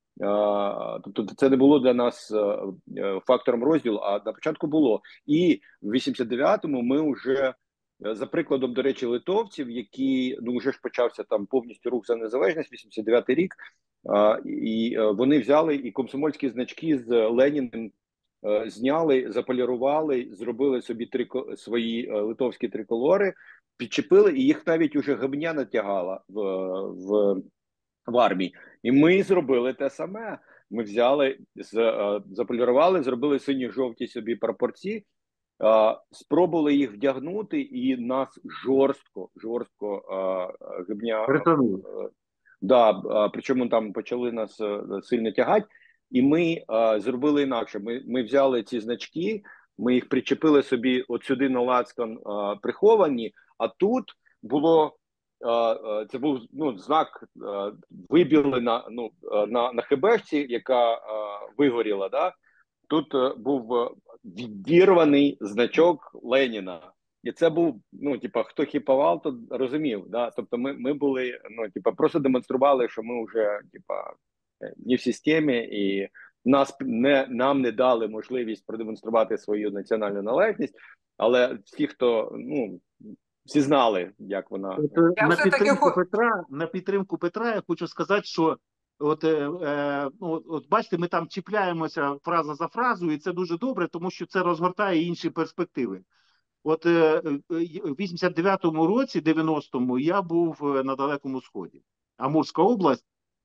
А, Тобто, це не було для нас а, е, фактором розділу, а на початку було. І в вісімдесят дев'ятому ми вже е, за прикладом, до речі, литовців, які ну вже ж почався там повністю рух за незалежність, вісімдесят дев'ятий рік. А, і е, вони взяли і комсомольські значки з Леніним. Е, Зняли, заполірували, зробили собі трико, свої е, литовські триколори, підчепили, і їх навіть уже гебня натягала в, в, в армії. І ми зробили те саме. Ми взяли, з, е, заполірували, зробили сині-жовті собі прапорці, е, спробували їх вдягнути, і нас жорстко, жорстко е, гебня. Притягнули. Е, да, е, причому там почали нас е, сильно тягати. І ми а, зробили інакше. Ми ми взяли ці значки, ми їх причепили собі от сюди на лацкан а, приховані. А тут було а, а, це був ну знак а, вибілена ну на на хебешці, яка а, вигоріла. Да? Тут а, був відірваний значок Леніна. І це був, ну, типа, хто хіпував, то розумів. Да? Тобто ми ми були, ну, типа, просто демонстрували, що ми вже, типа, не в системі, і нас не нам не дали можливість продемонструвати свою національну належність, але всі, хто ну всі знали, як вона. От, Я на все-таки підтримку хо- Петра, на підтримку Петра я хочу сказати, що от, е, е, ну, от бачите, ми там чіпляємося фраза за фразою, і це дуже добре, тому що це розгортає інші перспективи. От е, в вісімдесят дев'ятому році, дев'яностому, я був на Далекому Сході, Амурська область.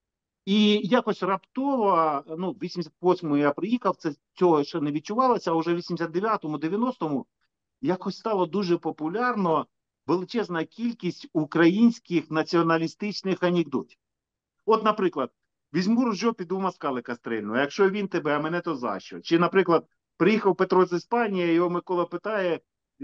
І якось раптово, ну, в вісімдесят восьмому я приїхав, це цього ще не відчувалося, а вже в вісімдесят дев'ятому, дев'яностому якось стало дуже популярно величезна кількість українських націоналістичних анекдотів. От, наприклад, візьму ружьо, піду москалика стрельну, а якщо він тебе, а мене то за що? Чи, наприклад, приїхав Петро з Іспанії, його Микола питає,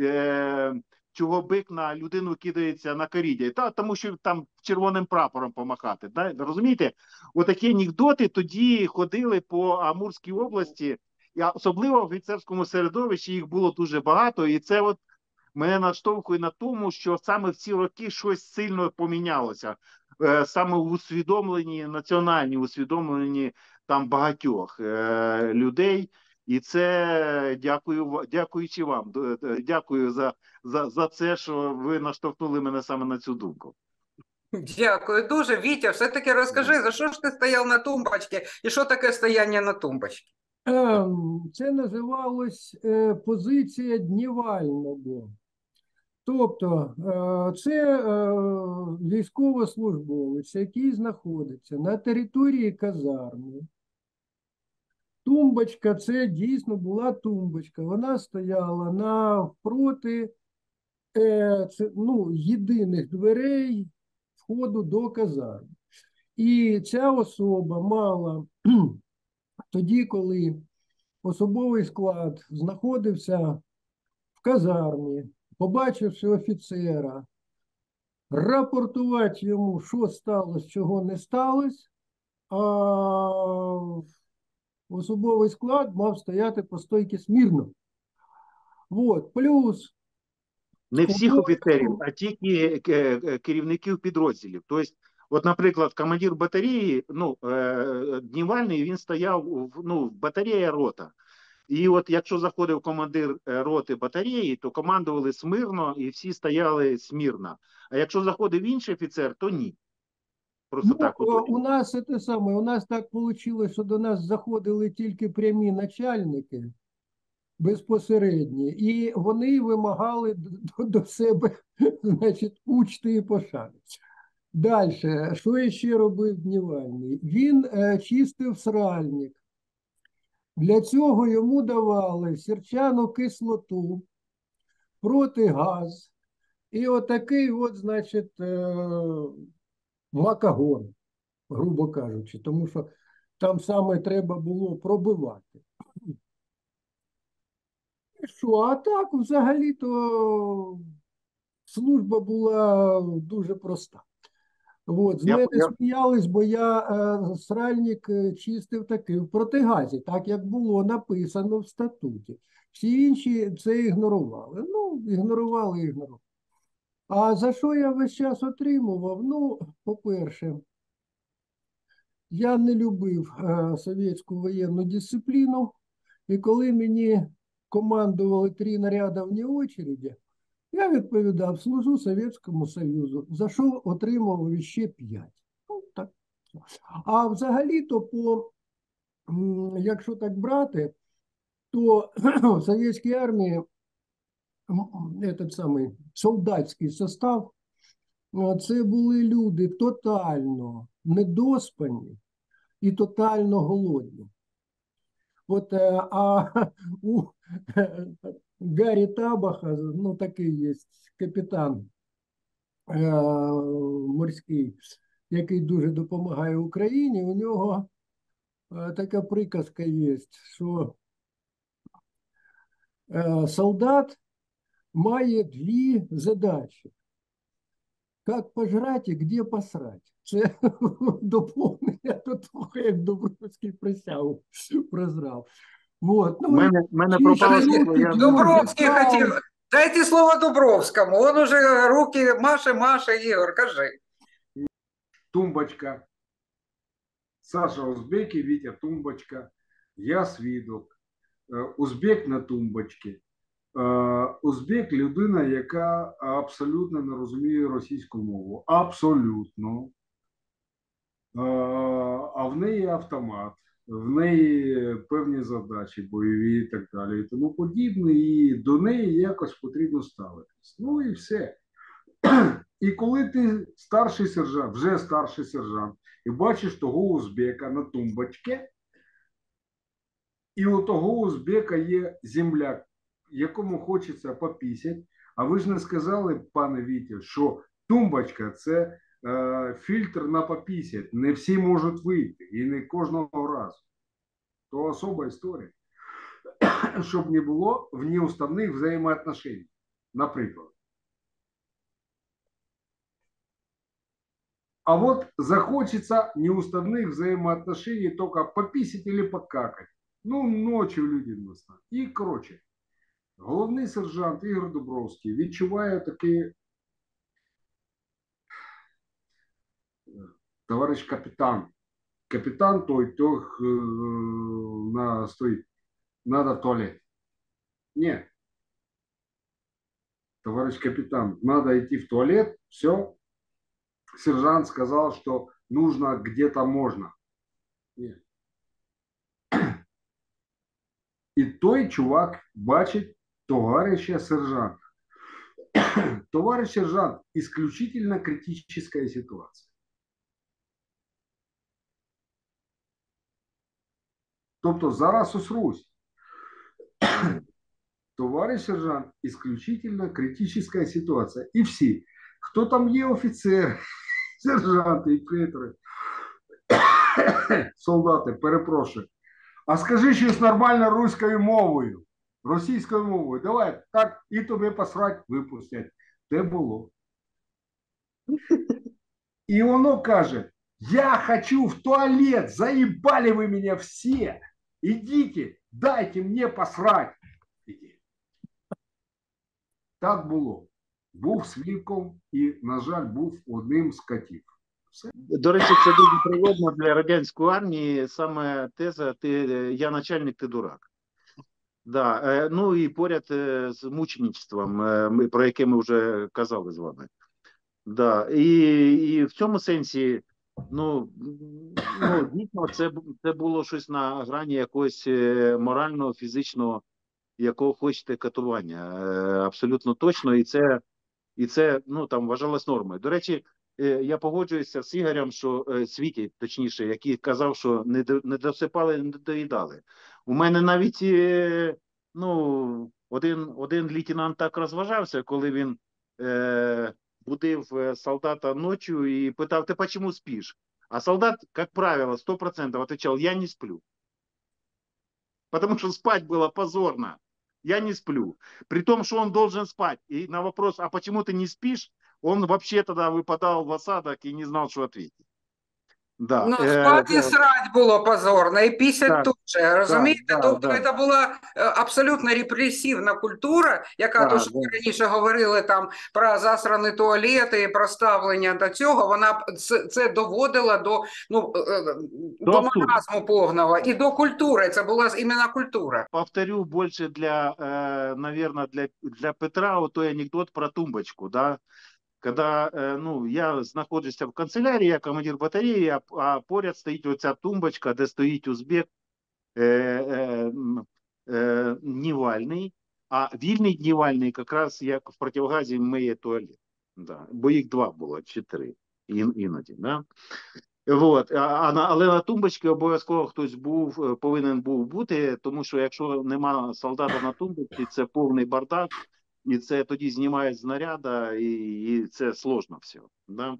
е- чого бик на людину кидається на коріддя. Та, тому що там червоним прапором помахати. Да? Розумієте? Отакі анекдоти тоді ходили по Амурській області, і особливо в офіцерському середовищі їх було дуже багато, і це от мене наштовхує на тому, що саме в ці роки щось сильно помінялося. е, саме в усвідомленні, національні усвідомленні там багатьох е, людей. І це дякую, дякуючи вам. Дякую за, за, за це, що ви наштовхнули мене саме на цю думку. Дякую дуже. Вітя, все-таки розкажи, за що ж ти стояв на тумбочці і що таке стояння на тумбочці? Ем, Це називалось е, позиція днівального. Тобто е, це е, військовослужбовець, який знаходиться на території казарми. Тумбочка, це дійсно була тумбочка. Вона стояла навпроти е, це, ну, єдиних дверей входу до казарми. І ця особа мала тоді, коли особовий склад знаходився в казармі, побачивши офіцера, рапортувати йому, що сталося, чого не сталося, а особовий склад мав стояти по стойці смірно. Вот. Плюс Не всіх офіцерів, обов'язково- а тільки е, керівників підрозділів. Тобто, от, наприклад, командир батареї, ну, е, днівальний, він стояв, в- ну, батарея рота. І от якщо заходив командир е, роти батареї, то командували смирно і всі стояли смірно. А якщо заходив інший офіцер, то ні. Просто Ну, так о, у уточнюю. нас це саме, у нас так вийшло, що до нас заходили тільки прямі начальники безпосередні, і вони вимагали до, до себе, значить, учти і пошани. Далі, що ще робив днівальний? Він е, чистив сральник. Для цього йому давали сірчану кислоту, протигаз і отакий от, значить, е, макагон, грубо кажучи, тому що там саме треба було пробивати. І що, а так взагалі-то служба була дуже проста. От, з Я, мене я, сміялись, бо я е, сральник е, чистив таки в протигазі, так як було написано в статуті. Всі інші це ігнорували. Ну, ігнорували, ігнорували. А за що я весь час отримував? Ну, по-перше, я не любив е, совєтську воєнну дисципліну, і коли мені командували три наряди вне очереді, я відповідав, служу Совєтському Союзу, за що отримував ще п'ять. Ну, так. А взагалі-то, по, м, якщо так брати, то в совєтській армії м, этот самий солдатський состав, е, це були люди тотально недоспані і тотально голодні. От, е, а у Гаррі Табаха, ну такий є капітан е, морський, який дуже допомагає Україні, у нього е, така приказка є, що е, солдат має дві задачі. Як пожрати і де посрати. Це доповнення до того, як Дубровський присягу прозрав. Вот. в Ну, і мене, в мене чисто пропало Подожди, світло, я Дубровський Юрій, хотів. Дайте слово Дубровському. Он уже руки Маше, Маше, Ігор, кажи. Тумбочка. Саша Узбек і Вітя Тумбочка. Я свідок. Е, Узбек на тумбочці. Е, Узбек – людина, яка абсолютно не розуміє російську мову. Абсолютно. Е, А в неї автомат, в неї певні задачі бойові і так далі, і тому подібне, і до неї якось потрібно ставитись. Ну і все. І коли ти старший сержант, вже старший сержант, і бачиш того узбека на тумбочці, і у того узбека є земляк, якому хочеться попісять, а ви ж не сказали, пане Вітя, що тумбочка – це е, фільтр на попісять. Не всі можуть вийти, і не кожного разу. То особа історія. Щоб не було внеуставних взаємоотношень, наприклад. А вот захочется неуставных взаимоотношений только пописать или покакать. Ну, ночью люди в нас. І, коротше, головний сержант Ігор Дубровський відчуває таке товарищ капитан. Капитан той, той э, на, стоит, надо в туалет. Нет, товарищ капитан, надо идти в туалет, все. Сержант сказал, что нужно где-то можно. Нет. І той чувак бачить товарища сержанта. Товарищ сержант, исключительно критическая ситуация. Тобто зараз усрусь. Товарищ сержант, исключительно критическая ситуация. І всі. Хто там є офіцери, сержанти, ефрейтори, солдати, перепрошую. А скажи щось нормально руською мовою, російською мовою. Давай, так, і тобі посрать випустять. Те було. І воно каже, я хочу в туалет, заебали вы меня все. Идите, дайте мне посрать. Так було. Був свідком і, на жаль, був одним з катів. До речі, це дуже природно для радянської армії, саме теза ти, «я начальник, ти дурак». Да. е, Ну і поряд е, з мученичеством, е, ми- про яке ми вже казали з вами. Да. І, і в цьому сенсі, ну, ну дійсно, це, бу- це було щось на грані якогось е, морального, фізичного, якого хочете катування. Е, Абсолютно точно. І це, і це ну, там вважалось нормою. До речі, е, я погоджуюся з Ігорем, що е, Світі, точніше, який казав, що не, до- не досипали, не доїдали. У мене навіть е, ну, один, один лейтенант так розважався, коли він е, будив е, солдата ночі і питав, ти почему спиш? А солдат, як правило, сто процентов отвечал, я не сплю. Потому что спать было позорно. Я не сплю. При том, что он должен спать. И на вопрос, а почему ты не спишь, он вообще тогда выпадал в осадок и не знал, что ответить. Да. Ну, Е, спать і да, срать було позорно, і пісять да, теж, розумієте? да, Тобто да, це була е, абсолютно репресивна культура, яка, да, то, що да. ми раніше говорили там про засрані туалети і про ставлення до цього, вона б це, це доводила до, ну, е, е, До до абсурду. маразму повного, і до культури, це була іменно культура. Повторю больше для, э, наверное, для, для Петра вот той анекдот про тумбочку, да, когда, э, ну, я знаходжуся в канцелярії, я командир батареї, а, а поряд стоїть оця тумбочка, де стоїть узбек е, е, м, е, Днівальний, а вільний Днівальний якраз як в противогазі миє туалет. Да. Бо їх два було, чи три, ін, іноді. Да? Вот. А, а на, але на тумбочці обов'язково хтось був, е, повинен був бути, тому що якщо нема солдата на тумбочці, це повний бардак, і це тоді знімають знаряда, і, і це сложно все. Да?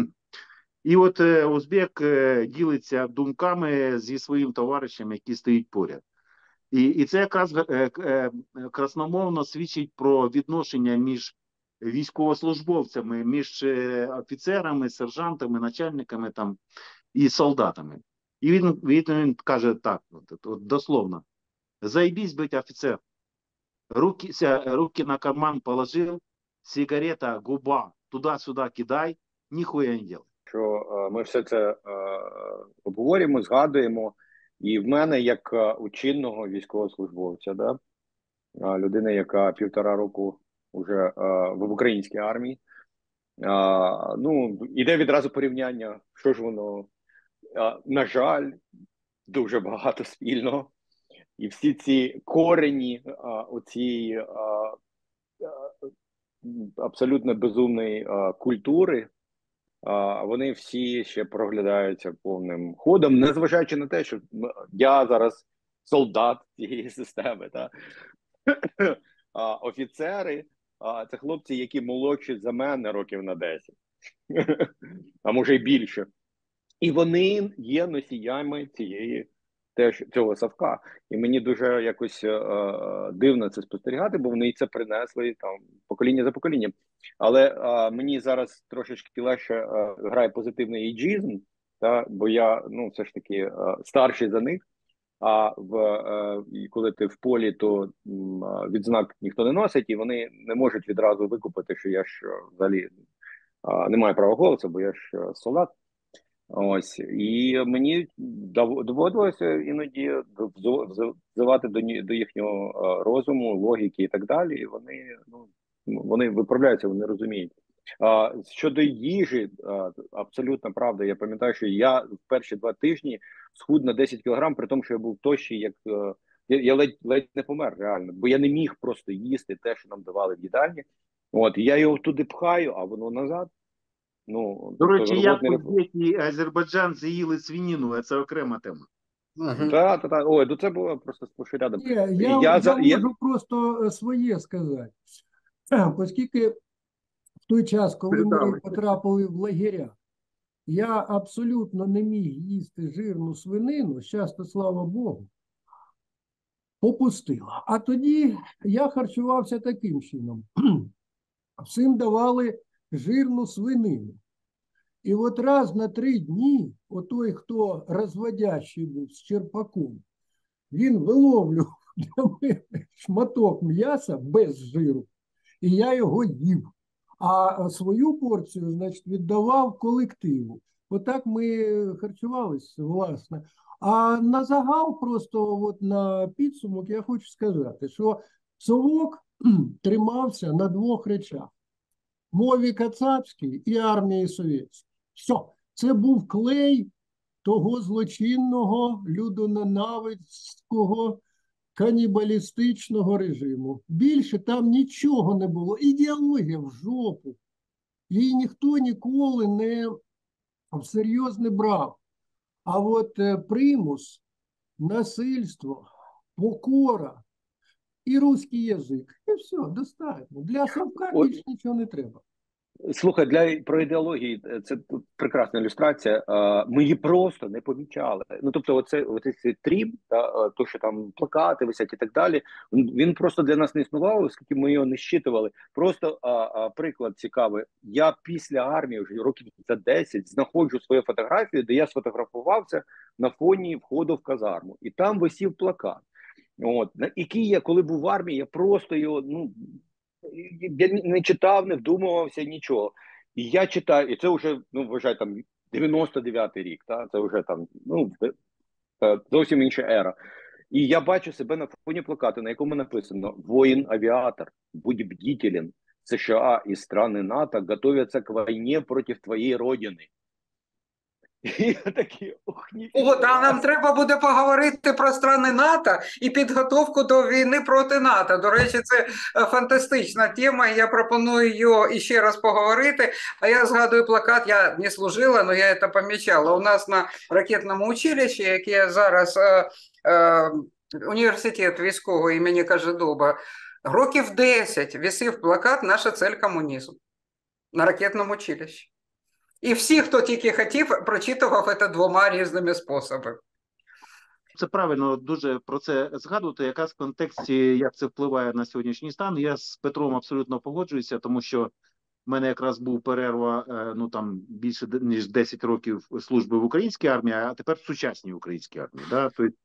І от е, узбек е, ділиться думками зі своїм товаришем, який стоїть поряд. І, і це якраз е, е, красномовно свідчить про відношення між військовослужбовцями, між е, офіцерами, сержантами, начальниками там, і солдатами. І він, він, він каже так, от, от, дословно, «Заебись быть офицер, руки, ся, руки на карман положил, сигарета, губа, туда-сюда кидай, ніхуя не делай». Що е, ми все це е, обговорюємо, згадуємо. І в мене, як е, у чинного військовослужбовця, да, е, людина, яка півтора року вже е, в українській армії, е, ну, іде відразу порівняння, що ж воно, е, на жаль, дуже багато спільного. І всі ці корені е, оцієї е, е, абсолютно безумної е, культури, а, вони всі ще проглядаються повним ходом, незважаючи на те, що я зараз солдат цієї системи. Та? А, офіцери а, це хлопці, які молодші за мене років на десять, а може й більше. І вони є носіями цієї теж цього совка. І мені дуже якось е, дивно це спостерігати, бо вони це принесли там покоління за поколінням. Але е, мені зараз трошечки легше е, грає позитивний ейджизм, та, бо я ну все ж таки е, старший за них. А в е, і коли ти в полі, то м, відзнак ніхто не носить, і вони не можуть відразу викупити, що я ж е, взагалі е, не маю права голосу, бо я ж е, солдат. Ось, і мені дов- доводилося іноді взу- взивати до, ні- до їхнього е, розуму, логіки і так далі. І вони, ну, вони виправляються, вони розуміють. А, щодо їжі, а, абсолютно правда. Я пам'ятаю, що я в перші два тижні схуд на десять кілограм, при тому, що я був тощий, як е, я, я ледь, ледь не помер, реально, бо я не міг просто їсти те, що нам давали в їдальні. От, і я його туди пхаю, а воно назад. Ну, До тобто речі, як рвотний рефлекс. узбеки Азербайджан з'їли свинину, це окрема тема. Мгм. Так, так, так. Ой, ну це було просто сплошь і рядом. Ні, я, Я я за я можу просто е, своє сказати. Оскільки в той час, коли ми Передали. потрапили в лагеря, я абсолютно не міг їсти жирну свинину, щас-то, слава Богу, попустила. А тоді я харчувався таким чином. Всім давали жирну свинину. І от раз на три дні, отой, хто розводящий був з черпаком, він виловлював для мене шматок м'яса без жиру, і я його їв. А свою порцію, значить, віддавав колективу. Отак ми харчувалися, власне. А на загал, просто от на підсумок, я хочу сказати, що Совок тримався на двох речах: мові кацапській і армії совєтській. Все, це був клей того злочинного, людоненавицького, канібалістичного режиму. Більше там нічого не було. Ідеологія в жопу. Її ніхто ніколи не всерйоз не брав. А от е, примус, насильство, покора і русський язик. І все, достатньо. Для Совка От, більше нічого не треба. слухай, для про ідеології е, це тут прекрасна ілюстрація. Е, Ми її просто не помічали. Ну тобто, оце, оце цей трім, та е, то, що там плакати висять і так далі. Він він просто для нас не існував, оскільки ми його не щитували. Просто а, а, приклад цікавий. Я після армії вже років за десять знаходжу свою фотографію, де я сфотографувався на фоні входу в казарму, і там висів плакат. От, який я, коли був в армії, я просто його, ну, я не читав, не вдумувався, нічого. І я читаю, і це вже, ну, вважаю, там, дев'яносто дев'ятий рік, та? Це вже там, ну, зовсім інша ера. І я бачу себе на фоні плакату, на якому написано «Воїн-авіатор, будь бдителен, США і страни НАТО готовятся к війні проти твоєї родини». І я такий, ох, ніфіга. О, та нам треба буде поговорити про страни НАТО і підготовку до війни проти НАТО. До речі, це е, фантастична тема, і я пропоную її іще раз поговорити. А я згадую плакат, я не служила, але я це помічала. У нас на ракетному училищі, яке зараз е, е, університет військовий імені Кажедуба, років десять висів плакат «Наша цель – комунізм» на ракетному училищі. І всі, хто тільки хотів, прочитував це двома різними способами. Це правильно дуже про це згадувати, якраз в контексті, як це впливає на сьогоднішній стан. Я з Петром абсолютно погоджуюся, тому що в мене якраз був перерва, ну там більше ніж десять років служби в українській армії, а тепер в сучасній українській армії. Да? Тобто,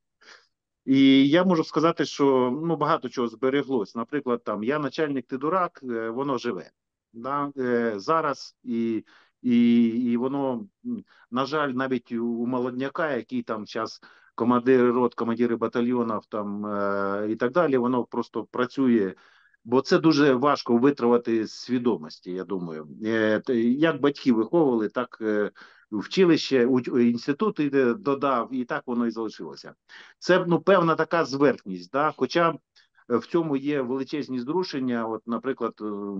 і я можу сказати, що ну, багато чого збереглось. Наприклад, там я начальник, ти дурак, воно живе. Да? Зараз і, і, і воно, на жаль, навіть у молодняка, який там зараз командири рот, командири батальйонів там е, і так далі, воно просто працює. Бо це дуже важко витримати з свідомості, я думаю. Е, як батьки виховували, так е, вчилище, у, інститут додав, і так воно і залишилося. Це ну, певна така зверхність, да? Хоча в цьому є величезні зрушення. От, наприклад,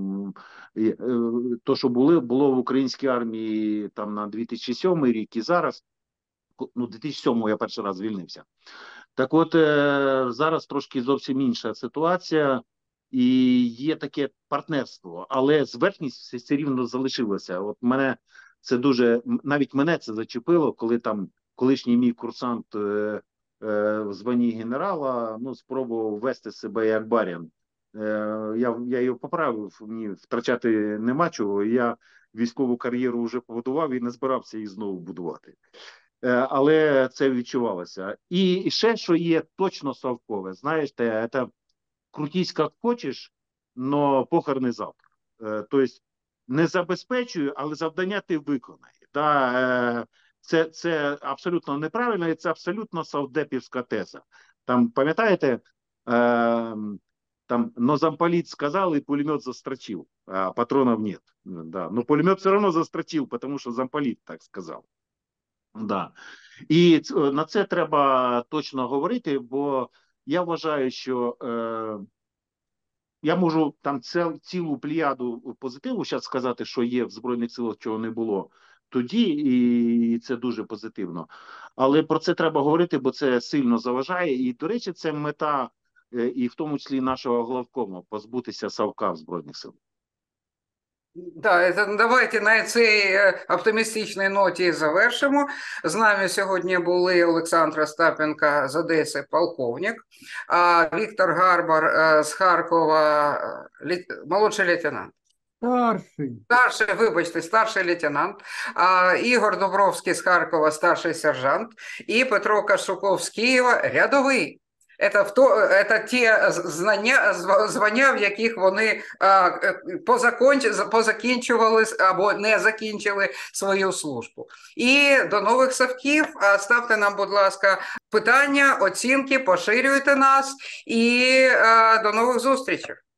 е, е, то, що були, було в українській армії там на дві тисячі сьомий рік і зараз, ну, дві тисячі сьомому я перший раз звільнився. Так от, е, зараз трошки зовсім інша ситуація, і є таке партнерство, але зверхність все рівно залишилася. От мене це дуже, навіть мене це зачепило, коли там колишній мій курсант е, е, в званні генерала, ну, спробував вести себе як барян. Е, я, я його поправив, мені втрачати нема чого, я військову кар'єру вже побудував і не збирався її знову будувати. Але це відчувалося. І ще, що є точно совкове, знаєте, це крутість, як хочеш, но похорони завтра. Тобто, не забезпечую, але завдання ти виконай. Да, це, це абсолютно неправильно, і це абсолютно совдепівська теза. Там, пам'ятаєте, е, там, но замполит сказал, и пулемет застрочил, а патронов нет. Да. Но пулемет все равно застрочил, потому що замполит так сказав. Да. І на це треба точно говорити, бо я вважаю, що е, я можу там ціл, цілу плеяду позитиву зараз сказати, що є в Збройних силах, чого не було тоді, і це дуже позитивно. Але про це треба говорити, бо це сильно заважає. І, до речі, це мета, е, і в тому числі нашого главкому, позбутися Савка в Збройних силах. Да, це, давайте на цій оптимістичній ноті і завершимо. З нами сьогодні були Олександр Остапенко з Одеси, полковник, а Віктор Гарбар з Харкова, молодший лейтенант. Старший. Старший, вибачте, старший лейтенант, а, Ігор Дубровський з Харкова, старший сержант, і Петро Кашуков з Києва, рядовий. Це, в то, це ті знання, звання, в яких вони а, позаконч, позакінчували або не закінчили свою службу. І до нових Савків. Ставте нам, будь ласка, питання, оцінки, поширюйте нас і а, до нових зустрічей.